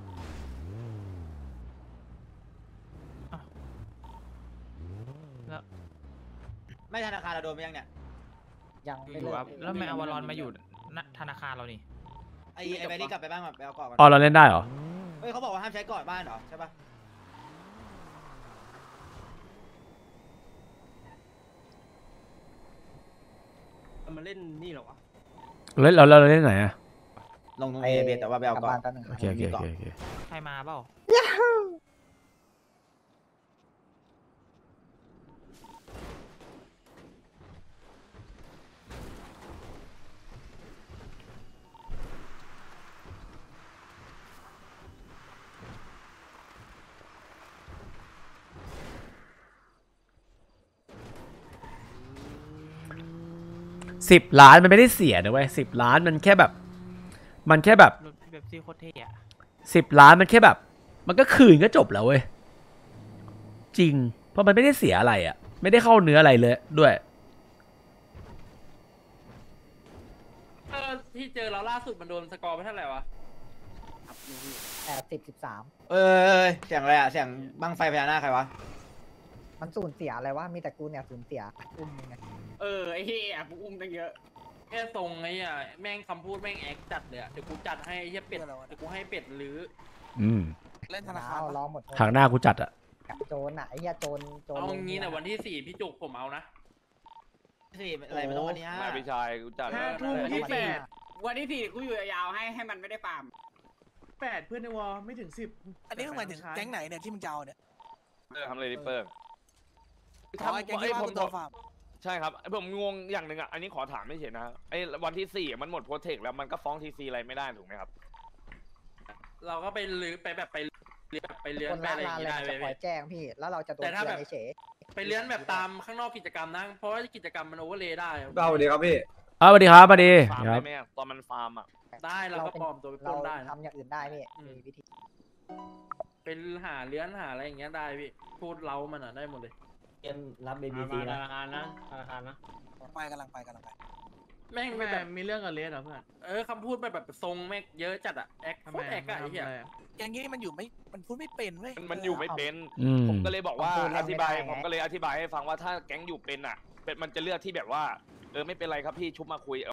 ไม่ธนาคารเราโดนไปยังเนี่ย
ยังไม่
อยู่
เลิ
ครับ
ก
แล้วแมววอลอนมาอยู่ธนาคารเรานี่
ไอ้ไอ้ใบนี้กลับไปบ้านก่อนไปเอาก่อนก่อน
อ๋อเราเล่นได้เหรอ
เฮ้ยเขาบอกว่าห้ามใช้ก่อนบ้านเหรอใช่ปะ
มาเล่นนี่เหรอวะ
เล่นเราเราเล่นไหนอ่ะ
ลงตรงเอเบแต่ว่าไปเอา
กลับ
ก่อ
บ้าน นแป๊บนึง
โอเคโอเคโอเคโอเค
ใครมาเปล่า
สิบล้านมันไม่ได้เสียนะเว้ยสิบล้านมันแค่แบบ มันแค่แบบ
รถแบบซี่โคตรเท่อะ
สิบล้านมันแค่แบบ มันก็คืนก็จบแล้วเว้ยจริง เพราะมันไม่ได้เสียอะไรอ่ะ ไม่ได้เข้าเนื้ออะไรเลยด้วย
เออที่เจอเราล่าสุดมันโดนสกอร์ไปเท่าไหร่วะ
แปดสิบสิบสาม
เออเสียงอะไรอ่ะเสียงบังไฟพญานาคใครวะ
มันสูญเสียอะไรวะมีแต่กูเนี่ยสูญเสียอุ้มมึงไง
เออไอ้เหี้ยกูอุ้มตั้งเยอะแค่ทรงไอ้อ่ะแม่งคำพูดแม่งแอคจัดเลยอะเดี๋ยวกูจัดให้ไอ้เหี้ยเป็ดเดี๋ยวกูให้เป็ดหรือ
อืม
เล่นธนาคารรอหมด
ครั้งหน้ากูจัดอ่ะ
โจรอ่ะไอ้เหี้ยโจรโจร
เอางี้นะวันที่สี่พี่จุกผมเอานะ
สี่อะไรไม่ต้องวันนี้ฮะ
นายพี่ชายกูจัด
ห้าทุ่ม
ยี่สิบแปด
วันที่สี่กูอยู่ยาวให้ให้มันไม่ได้ฟาร์ม
แปดเพื่อนในวอลไม่ถึงสิบ
อันนี้หมายถึงแก๊งไหนเนี่ยที่มึงจะเอาเนี่ย
เออทำเลยริปเปอร์
อ๋อไอ้แก๊งที่ว่าเป็นตัวฟาร์ม
ใช่ครับไอ้ผมงงอย่างหนึ่งอ่ะอันนี้ขอถามไม่เฉยนะไอ้วันที่สี่มันหมดโปรเทคแล้วมันก็ฟ้องทีซีอะไรไม่ได้ถูกไหมครับ
เราก็ไปลื้อไปแบบไปเลื้อนไปเลื้อน
คน
ไป
ละ
อะไรอ
ลา
ย่าง
เล
งี้
ย
ได้
มัน
เว้
จะคอย ยแจ้งพี่แล้วเราจะโดน
แต่ถ้าแบบ
เฉย
ไปเลื้อนแบบตามข้างนอกกิจกรรมนะเพราะว่ากิจกรรมมันโอเวอร์เลยได้
สวัสดีครับพี่
อ่ะสวัสดีครับสวัสดี
ฟาร์ม
ครั
ได้
บ
ไหมอะตอนมันฟาร์มอ่ะ
ได้เราก็ปลอมตัวไปป
เรา
ล้นได้นะ
ทำอย่างอื่นได้พี่มีวิธี
เป็นหาเลื้อนหาอะไรอย่างเงี้ยได้พี่พูดเรามันอ่ะได้หมดเลย
เอ็มรับเบบีซีนะธนาคารนะธนาคารนะ
ไปกำลังไปกำลังไป
แม่งไม่แบบมีเรื่องกับเลสเหรอเพื่อนเออคำพูดแบบแบบทรงแม่งเยอะจัดอะแอคโคตรแอคอะไอ้เหี้ย
แก๊งนี้มันอยู่ไม่ มันพูดไม่เป็นเว้ย
มันอยู่ไม่เป็น
อืม
ผมก็เลยบอกว่าอธิบายผมก็เลยอธิบายให้ฟังว่าถ้าแก๊งอยู่เป็นอ่ะเป็นมันจะเลือกที่แบบว่าเออไม่เป็นไรครับพี่ชุบมาคุย